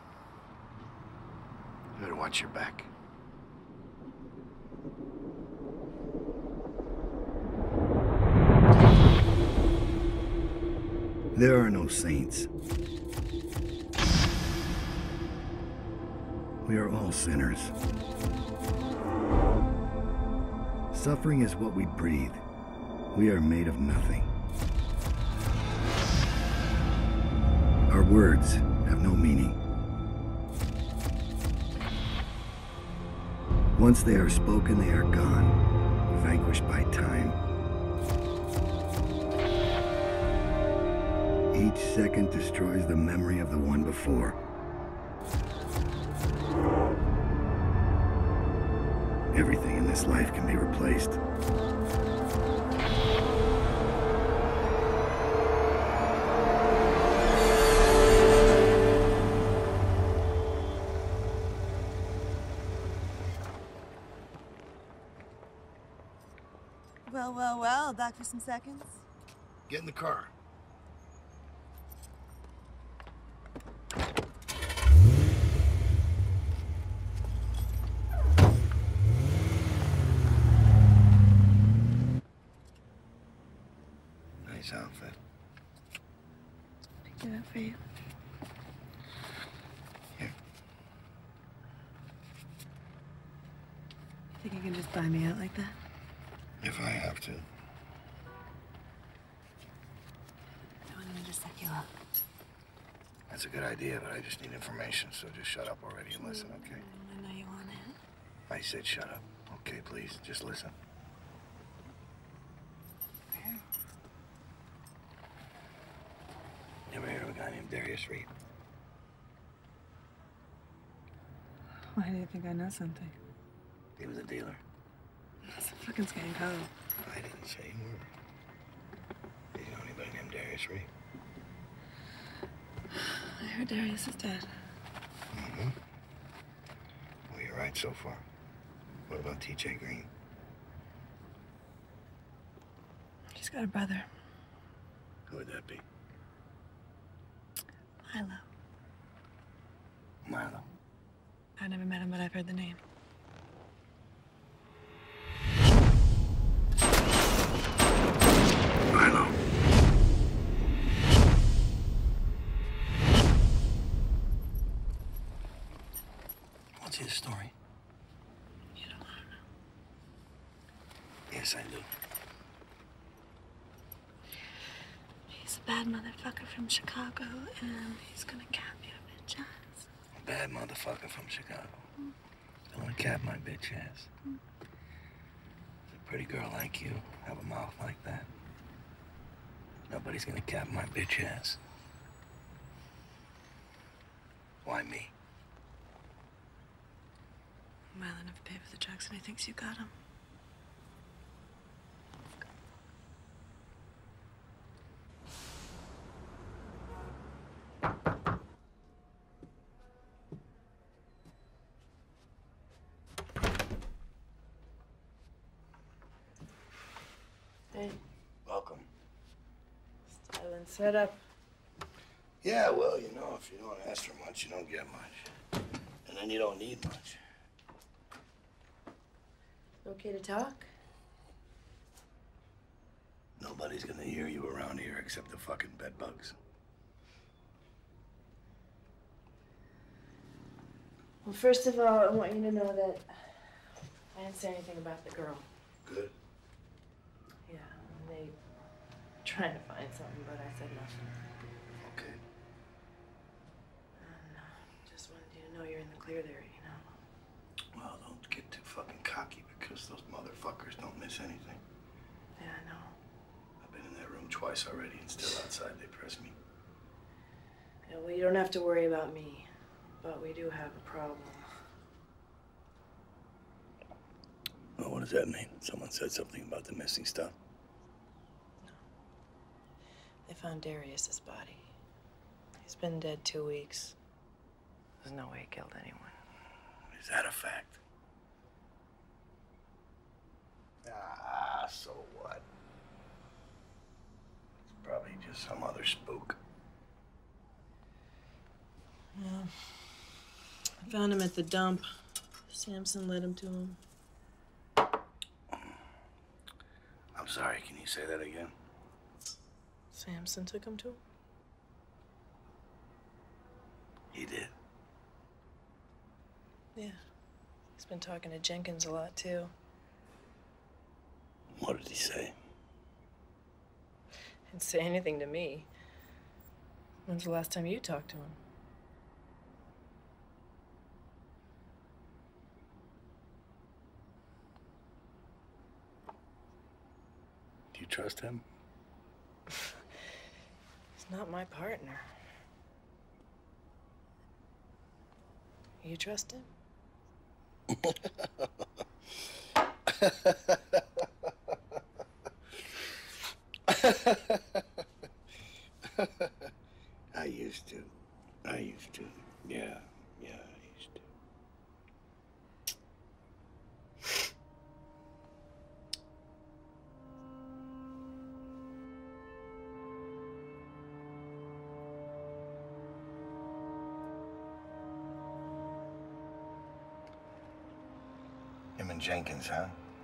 You better watch your back. There are no saints. We are all sinners. Suffering is what we breathe. We are made of nothing. Our words have no meaning. Once they are spoken, they are gone, vanquished by time. Each second destroys the memory of the one before. Everything in this life can be replaced. Well, well, well, back for some seconds? Get in the car. Nice outfit. Pick it up for you. Here. You think you can just buy me out like that? If I have to. I want me to set you up. That's a good idea, but I just need information, so just shut up already and listen, okay? I know you want it. I said shut up. Okay, please, just listen. You ever heard of a guy named Darius Reed? Why do you think I know something? He was a dealer. That's a fucking skank hoe. I didn't say you were. Do you know anybody named Darius Reed? I heard Darius is dead. Mm-hmm. Well, you're right so far. What about T J Green? He's got a brother. Who would that be? Milo. Milo. I've never met him, but I've heard the name. Milo. What's his story? You don't want to know. Yes, I do. He's a bad motherfucker from Chicago, and he's gonna cap your bitch ass. A bad motherfucker from Chicago. Don't want to cap my bitch ass. Mm. A pretty girl like you have a mouth like that. Nobody's gonna cap my bitch ass. Why me? Milo never paid for the drugs, and he thinks you got him. Hey, Welcome. style and setup. Yeah, well, you know, if you don't ask for much, you don't get much. And then you don't need much. Okay to talk? Nobody's gonna hear you around here except the fucking bedbugs. Well, first of all, I want you to know that I didn't say anything about the girl. Good. Yeah, they trying to find something, but I said nothing. Okay. And, uh, just wanted you to know you're in the clear there, you know. Well, don't get too fucking cocky because those motherfuckers don't miss anything. Yeah, I know. I've been in that room twice already and still outside they press me. Yeah, well, you don't have to worry about me, but we do have a problem. Well, what does that mean? Someone said something about the missing stuff? They found Darius's body. He's been dead two weeks. There's no way he killed anyone. Is that a fact? Ah, so what? It's probably just some other spook. Yeah. I found him at the dump. Samson led him to him. I'm sorry, can you say that again? Samson took him to him? He did. Yeah. He's been talking to Jenkins a lot, too. What did he say? Didn't say anything to me. When's the last time you talked to him? Do you trust him? He's not my partner. You trust him? I used to. I used to. Yeah, yeah, I used to. Him and Jenkins, huh?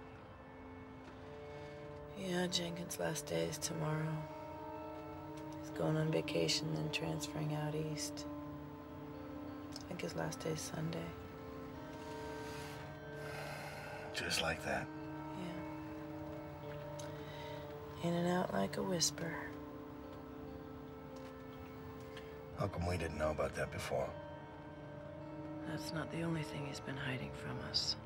Yeah, Jenkins' last day is tomorrow. He's going on vacation, then transferring out east. I think his last day is Sunday. Just like that. Yeah. In and out like a whisper. How come we didn't know about that before? That's not the only thing he's been hiding from us.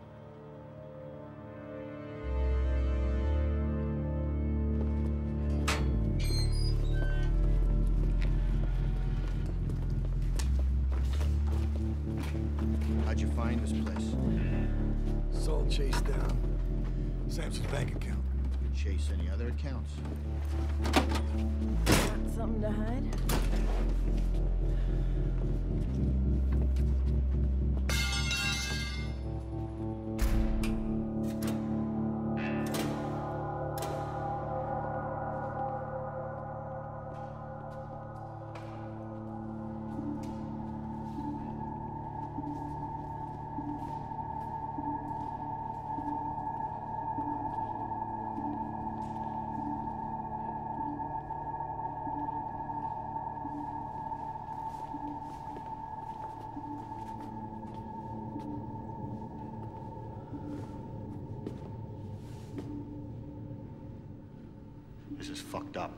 How'd you find this place? Sold Chase down. Samson's bank account. Chase any other accounts? Got something to hide? This is fucked up.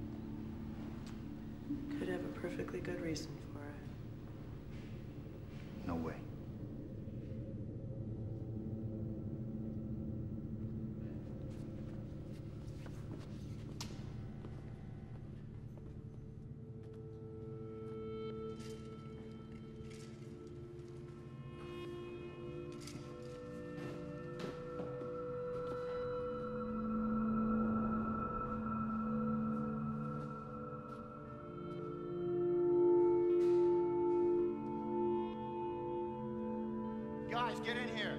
Could have a perfectly good reason for it. No way. Guys, get in here.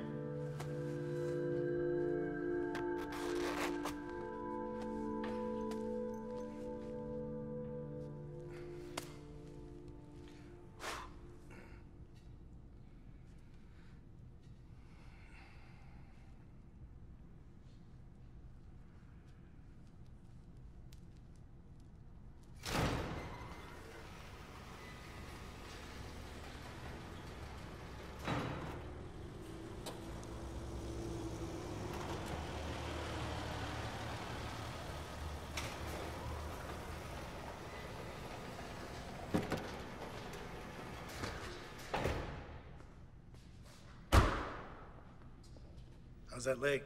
How's that leg?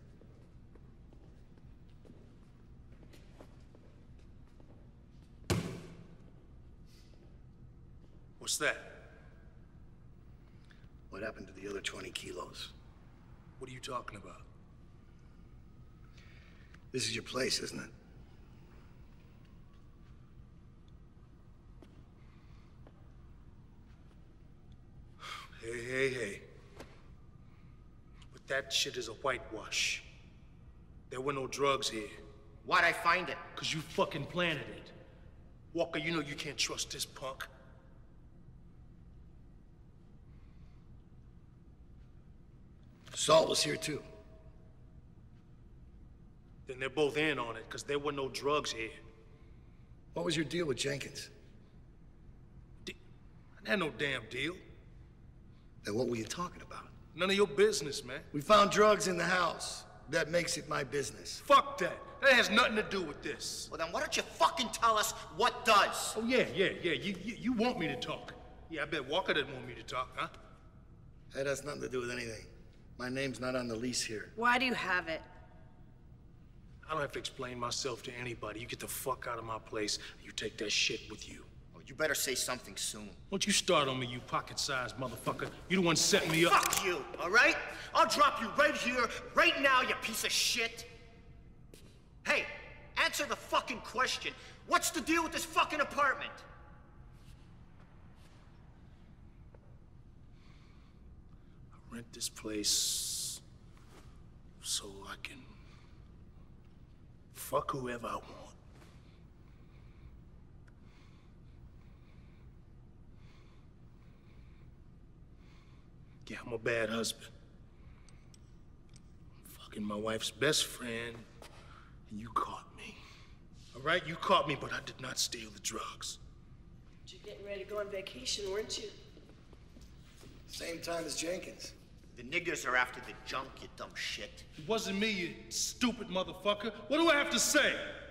What's that? What happened to the other twenty kilos? What are you talking about? This is your place, isn't it? Hey, hey, hey. But that shit is a whitewash. There were no drugs here. Why'd I find it? Because you fucking planted it. Walker, you know you can't trust this punk. Salt was here too. Then they're both in on it, because there were no drugs here. What was your deal with Jenkins? I had no damn deal. Then what were you talking about? None of your business, man. We found drugs in the house. That makes it my business. Fuck that. That has nothing to do with this. Well, then why don't you fucking tell us what does? Oh, yeah, yeah, yeah. You, you, you want me to talk. Yeah, I bet Walker didn't want me to talk, huh? That has nothing to do with anything. My name's not on the lease here. Why do you have it? I don't have to explain myself to anybody. You get the fuck out of my place, and you take that shit with you. Oh, you better say something soon. Don't you start on me, you pocket-sized motherfucker. You the one setting me up. Fuck you, all right? I'll drop you right here, right now, you piece of shit. Hey, answer the fucking question. What's the deal with this fucking apartment? I rent this place so I can fuck whoever I want. Yeah, I'm a bad husband. I'm fucking my wife's best friend, and you caught me. All right, you caught me, but I did not steal the drugs. You're getting ready to go on vacation, weren't you? Same time as Jenkins. The niggers are after the junk, you dumb shit. It wasn't me, you stupid motherfucker. What do I have to say?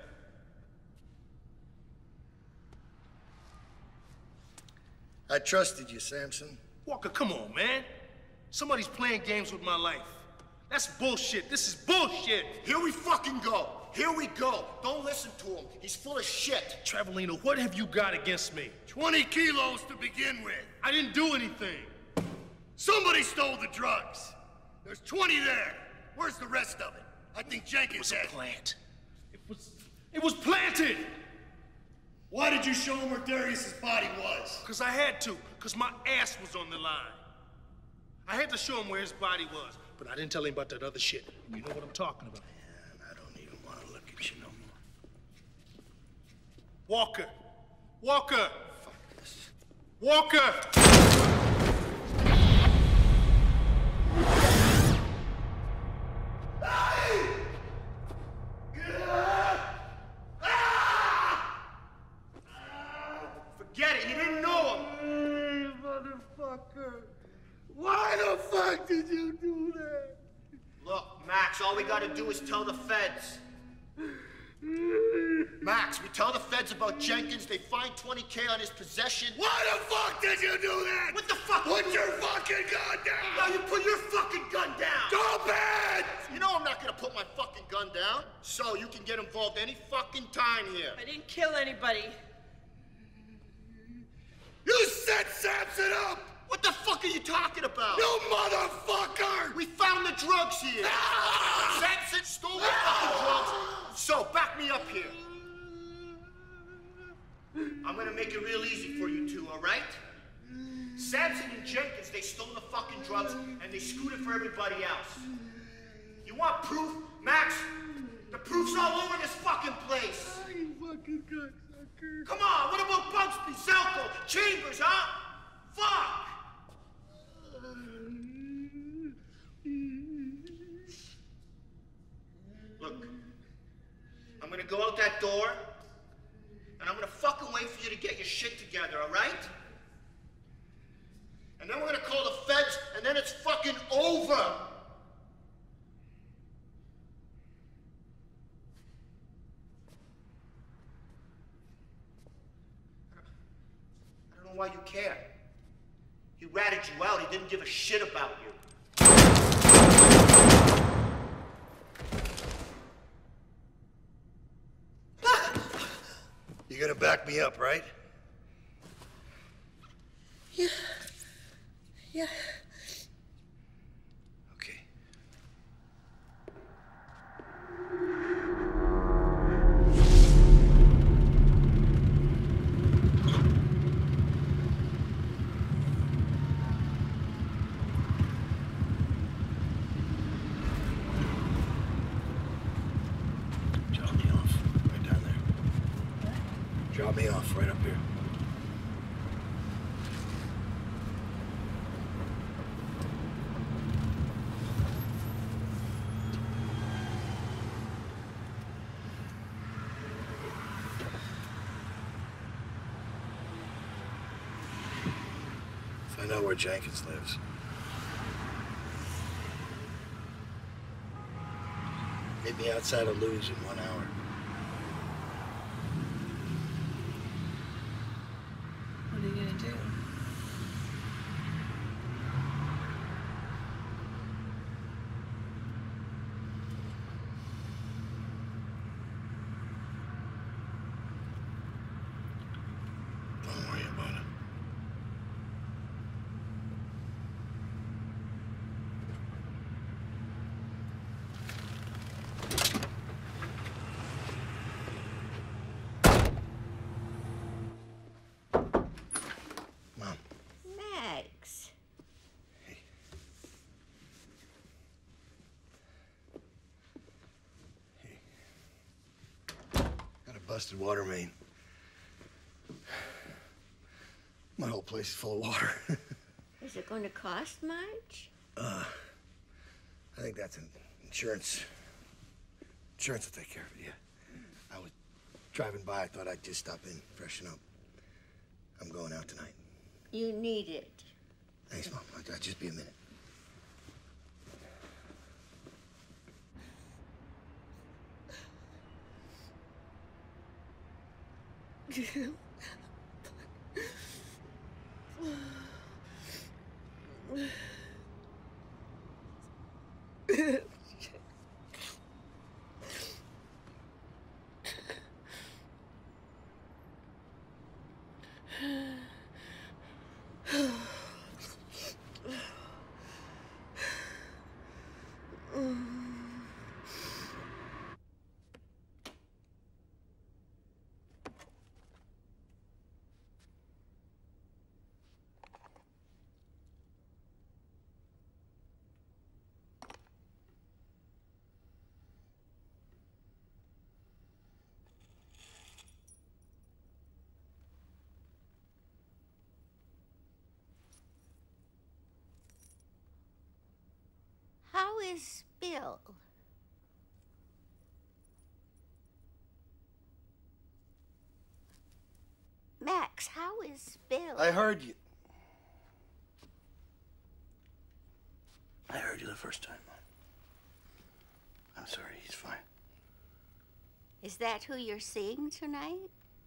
I trusted you, Samson. Walker, come on, man. Somebody's playing games with my life. That's bullshit. This is bullshit. Here we fucking go. Here we go. Don't listen to him. He's full of shit. Travelino, what have you got against me? twenty kilos to begin with. I didn't do anything. Somebody stole the drugs. There's twenty there. Where's the rest of it? I think Jenkins It was had a plant. It was... It was planted! Why did you show him where Darius's body was? Because I had to. Because my ass was on the line. I had to show him where his body was. But I didn't tell him about that other shit. You know what I'm talking about. Man, I don't even want to look at you no more. Walker! Walker! Fuck this. Walker! Forget it, you didn't know him. Hey, motherfucker. Why the fuck did you do that? Look, Max, all we gotta do is tell the feds. Max, we tell the feds about Jenkins, they find twenty K on his possession. Why the fuck did you do that? What the fuck? Put your fucking gun down! Now you put your fucking gun down! Go bad! You know I'm not gonna put my fucking gun down, so you can get involved any fucking time here. I didn't kill anybody. You set Samson up! What the fuck are you talking about? You motherfucker! We found the drugs here. Ah! Samson stole the fucking drugs. So back me up here. I'm gonna make it real easy for you two, all right? Samson and Jenkins, they stole the fucking drugs and they screwed it for everybody else. You want proof, Max? The proof's all over this fucking place. You fucking cocksucker. Come on, what about Bugsby, Zelko, Chambers, huh? Fuck! Look, I'm gonna go out that door, and I'm gonna fucking wait for you to get your shit together, all right? And then we're gonna call the feds, and then it's fucking over. I don't know why you care. He ratted you out. He didn't give a shit about you. You gonna back me up, right? Yeah. Yeah. Okay. Drop me off right down there. Drop me off right up here. I know where Jenkins lives. Meet me outside of Lou's in one hour. What are you gonna do? Don't worry about it. Max. Got a busted water main. My whole place is full of water. Is it going to cost much? uh, I think that's an insurance. Insurance will take care of it, yeah. I was driving by, I thought I'd just stop in, freshen up. I'm going out tonight. You need it. Thanks, Mom. I'll, I'll just be a minute. How is Bill? Max, how is Bill? I heard you. I heard you the first time, Mom. I'm sorry, he's fine. Is that who you're seeing tonight?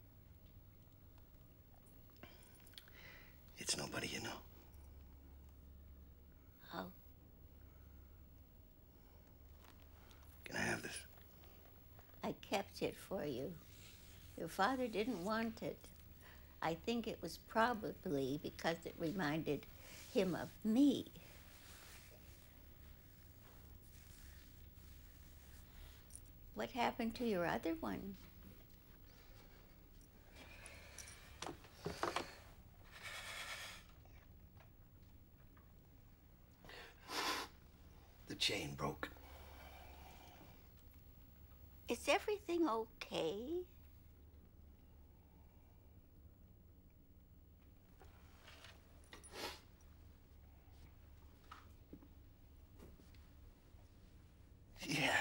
It's nobody you know. Oh. Can I have this? I kept it for you. Your father didn't want it. I think it was probably because it reminded him of me. What happened to your other one? The chain broke. Is everything okay? Yeah.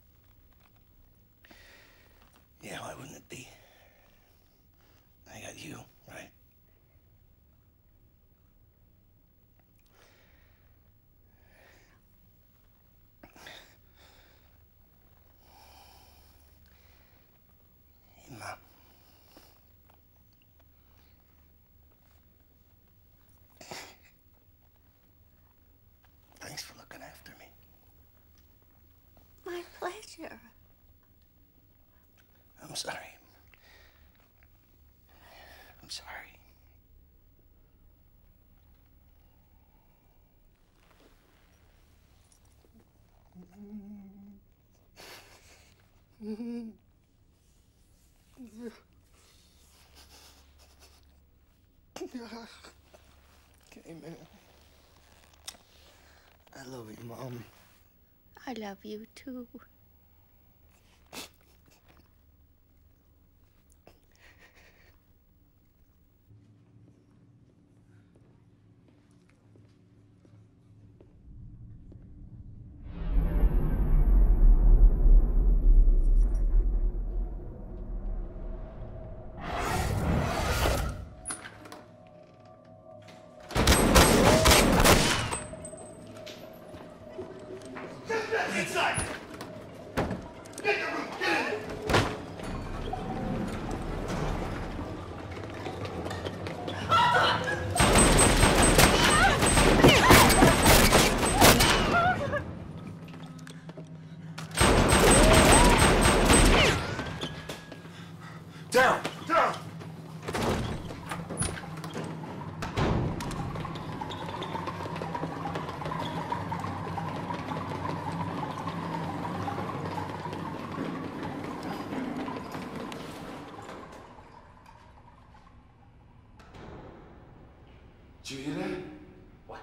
Yeah, why wouldn't it be? I got you, right? Hey, Mom. Thanks for looking after me. My pleasure. I'm sorry. I'm sorry. Okay, man. I love you, Mom. I love you too. Inside! Get the room! Get in there! Down! Down! Did you hear that? What?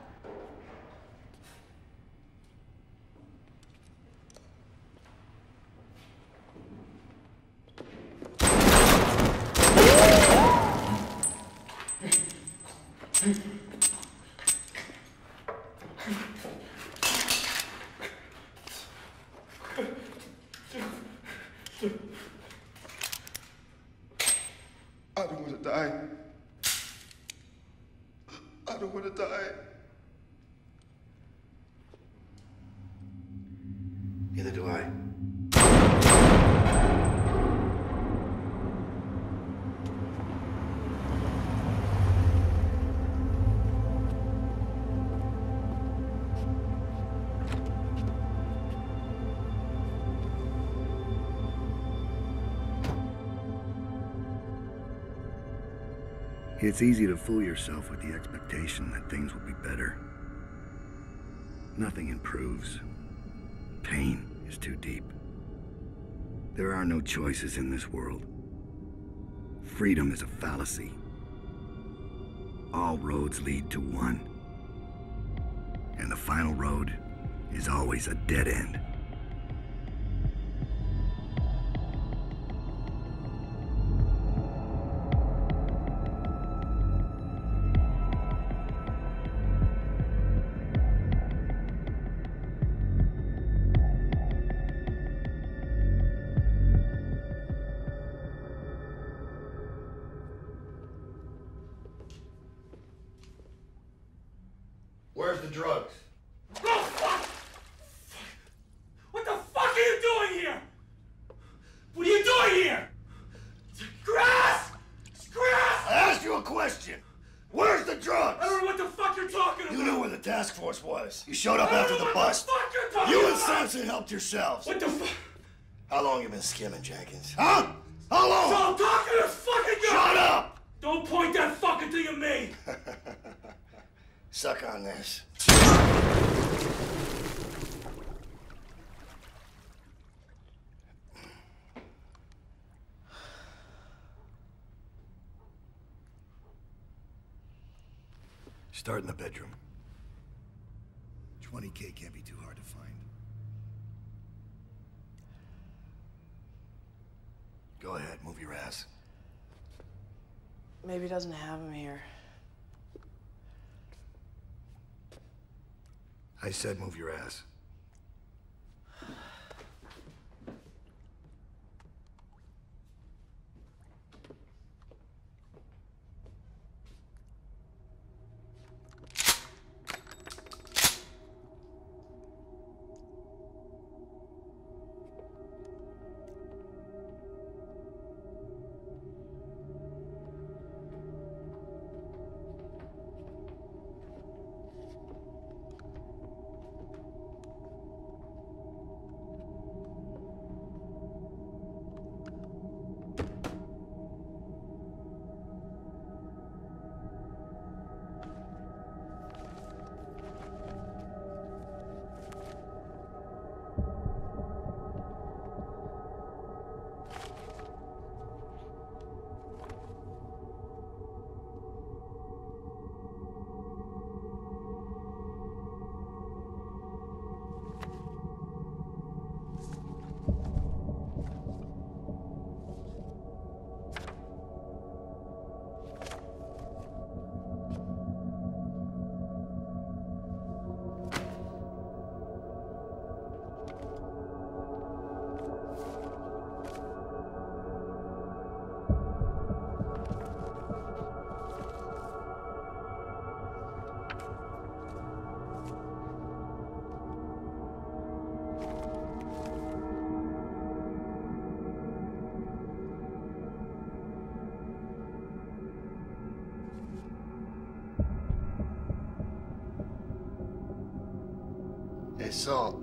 I don't want to die. I don't want to die. Neither do I. It's easy to fool yourself with the expectation that things will be better. Nothing improves. Pain is too deep. There are no choices in this world. Freedom is a fallacy. All roads lead to one. And the final road is always a dead end. Where's the drugs? Oh, fuck! What the fuck are you doing here? What are you doing force was. You showed up after the bust. You and Samson helped yourselves. What the fuck? How long you been skimming, Jenkins? Huh? How long? Stop talking to this fucking guy! Shut up! Don't point that fucking thing at me! Suck on this. Start in the bedroom. twenty K can't be too hard to find. Go ahead, move your ass. Maybe he doesn't have him here. I said move your ass. Hey, Salt.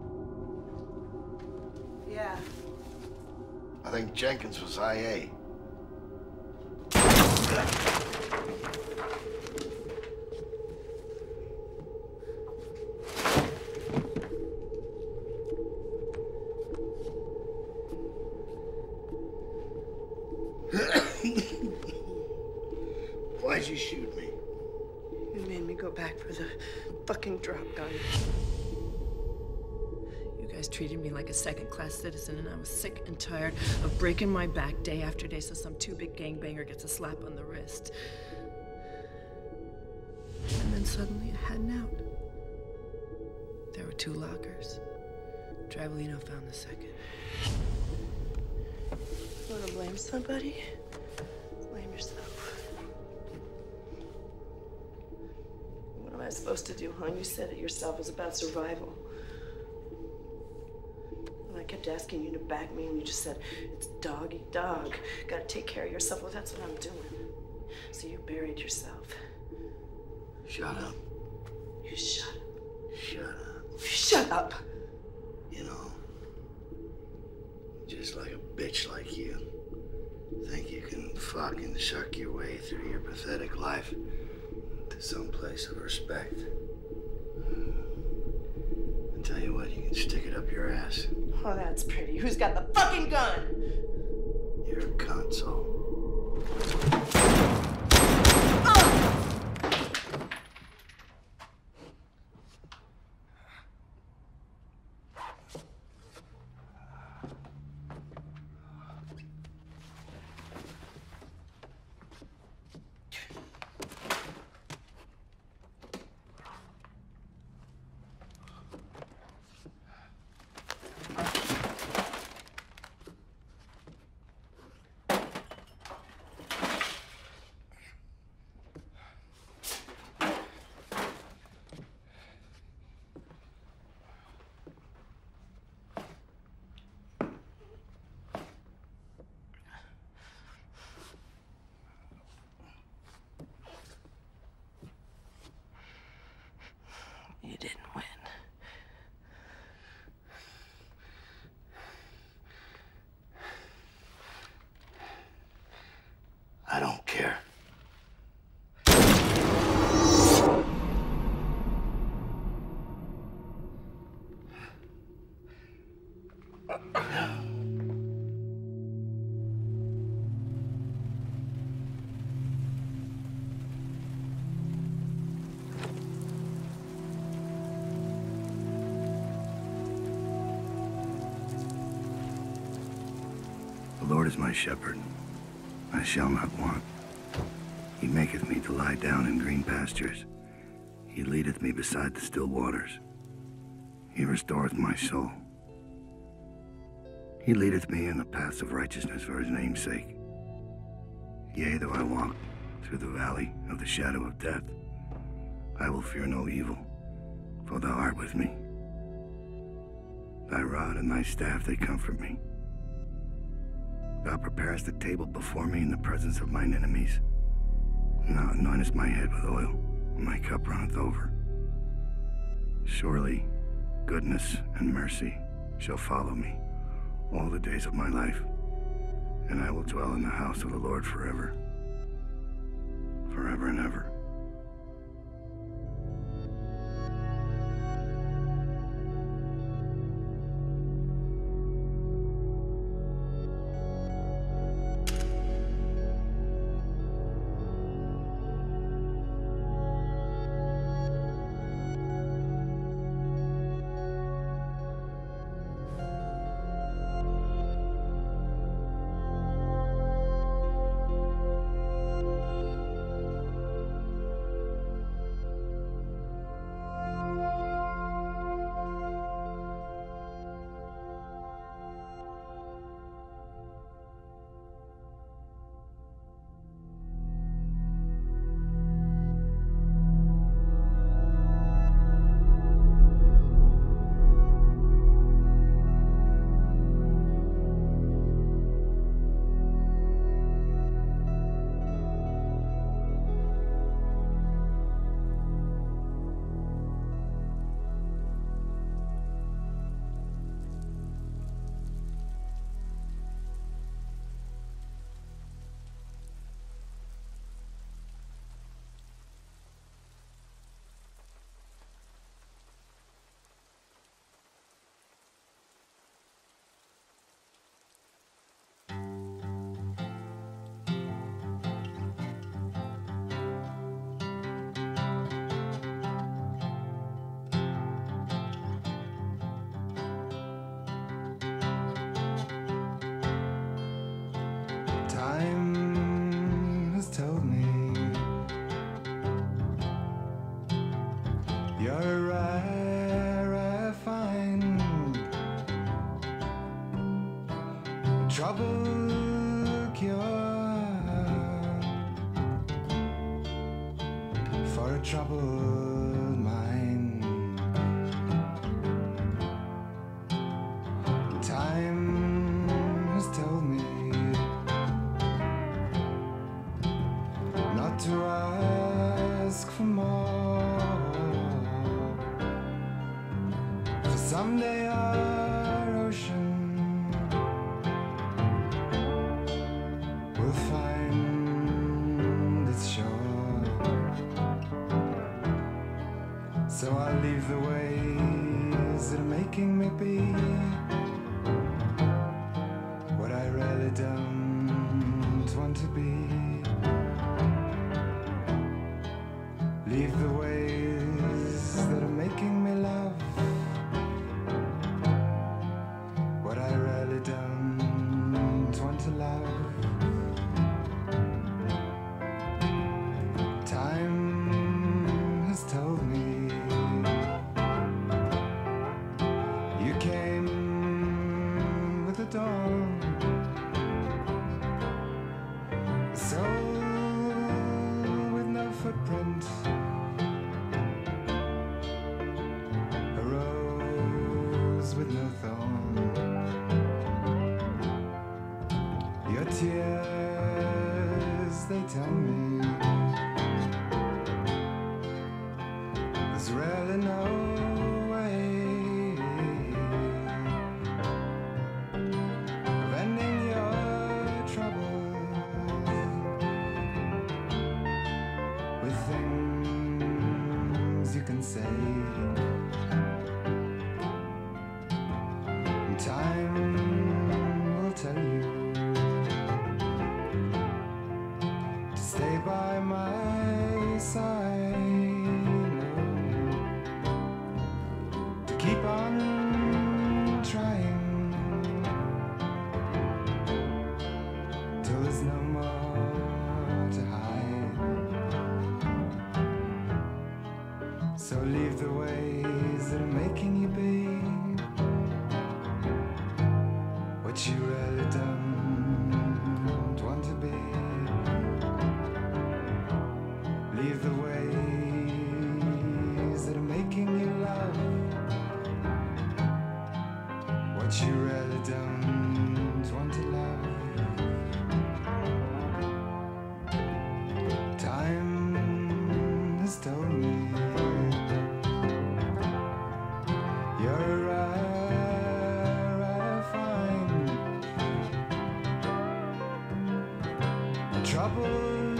Yeah. I think Jenkins was I A. Why'd you shoot me? You made me go back for the fucking drop gun. You guys treated me like a second-class citizen, and I was sick and tired of breaking my back day after day so some two-big gangbanger gets a slap on the wrist. And then suddenly I had an out. There were two lockers. Travelino found the second. You wanna blame somebody? Blame yourself. What am I supposed to do, huh? You said it yourself. It was about survival. And I kept asking you to back me, and you just said, it's dog eat dog. Gotta take care of yourself. Well, that's what I'm doing. So you buried yourself. Shut up. You shut up. Shut up. Shut up. You know, just like a bitch like you, think you can fucking suck your way through your pathetic life to some place of respect. I tell you what, you can stick it up your ass. Oh, that's pretty. Who's got the fucking gun? You're a console. The Lord is my shepherd. I shall not want. He maketh me to lie down in green pastures. He leadeth me beside the still waters. He restoreth my soul. He leadeth me in the paths of righteousness for his name's sake. Yea, though I walk through the valley of the shadow of death, I will fear no evil, for thou art with me. Thy rod and thy staff, they comfort me. Thou preparest a table before me in the presence of mine enemies. Thou anointest my head with oil, and my cup runneth over. Surely, goodness and mercy shall follow me all the days of my life, and I will dwell in the house of the Lord forever, forever and ever. Time has told me you're a rare, rare find. Trouble cure for a troubled mind. Time has told me not to ask for more, for someday our ocean will find its shore. So I'll leave the ways that are making me be what I really don't want to be. Leave the ways that are making me love what I really don't want to love. Time has told me you came with the dawn, a soul with no footprint, a rose with no thorn. Your tears, they tell me there's really no way of ending your troubles with things you can say. And time will tell you to stay by my side, to keep on trying, trouble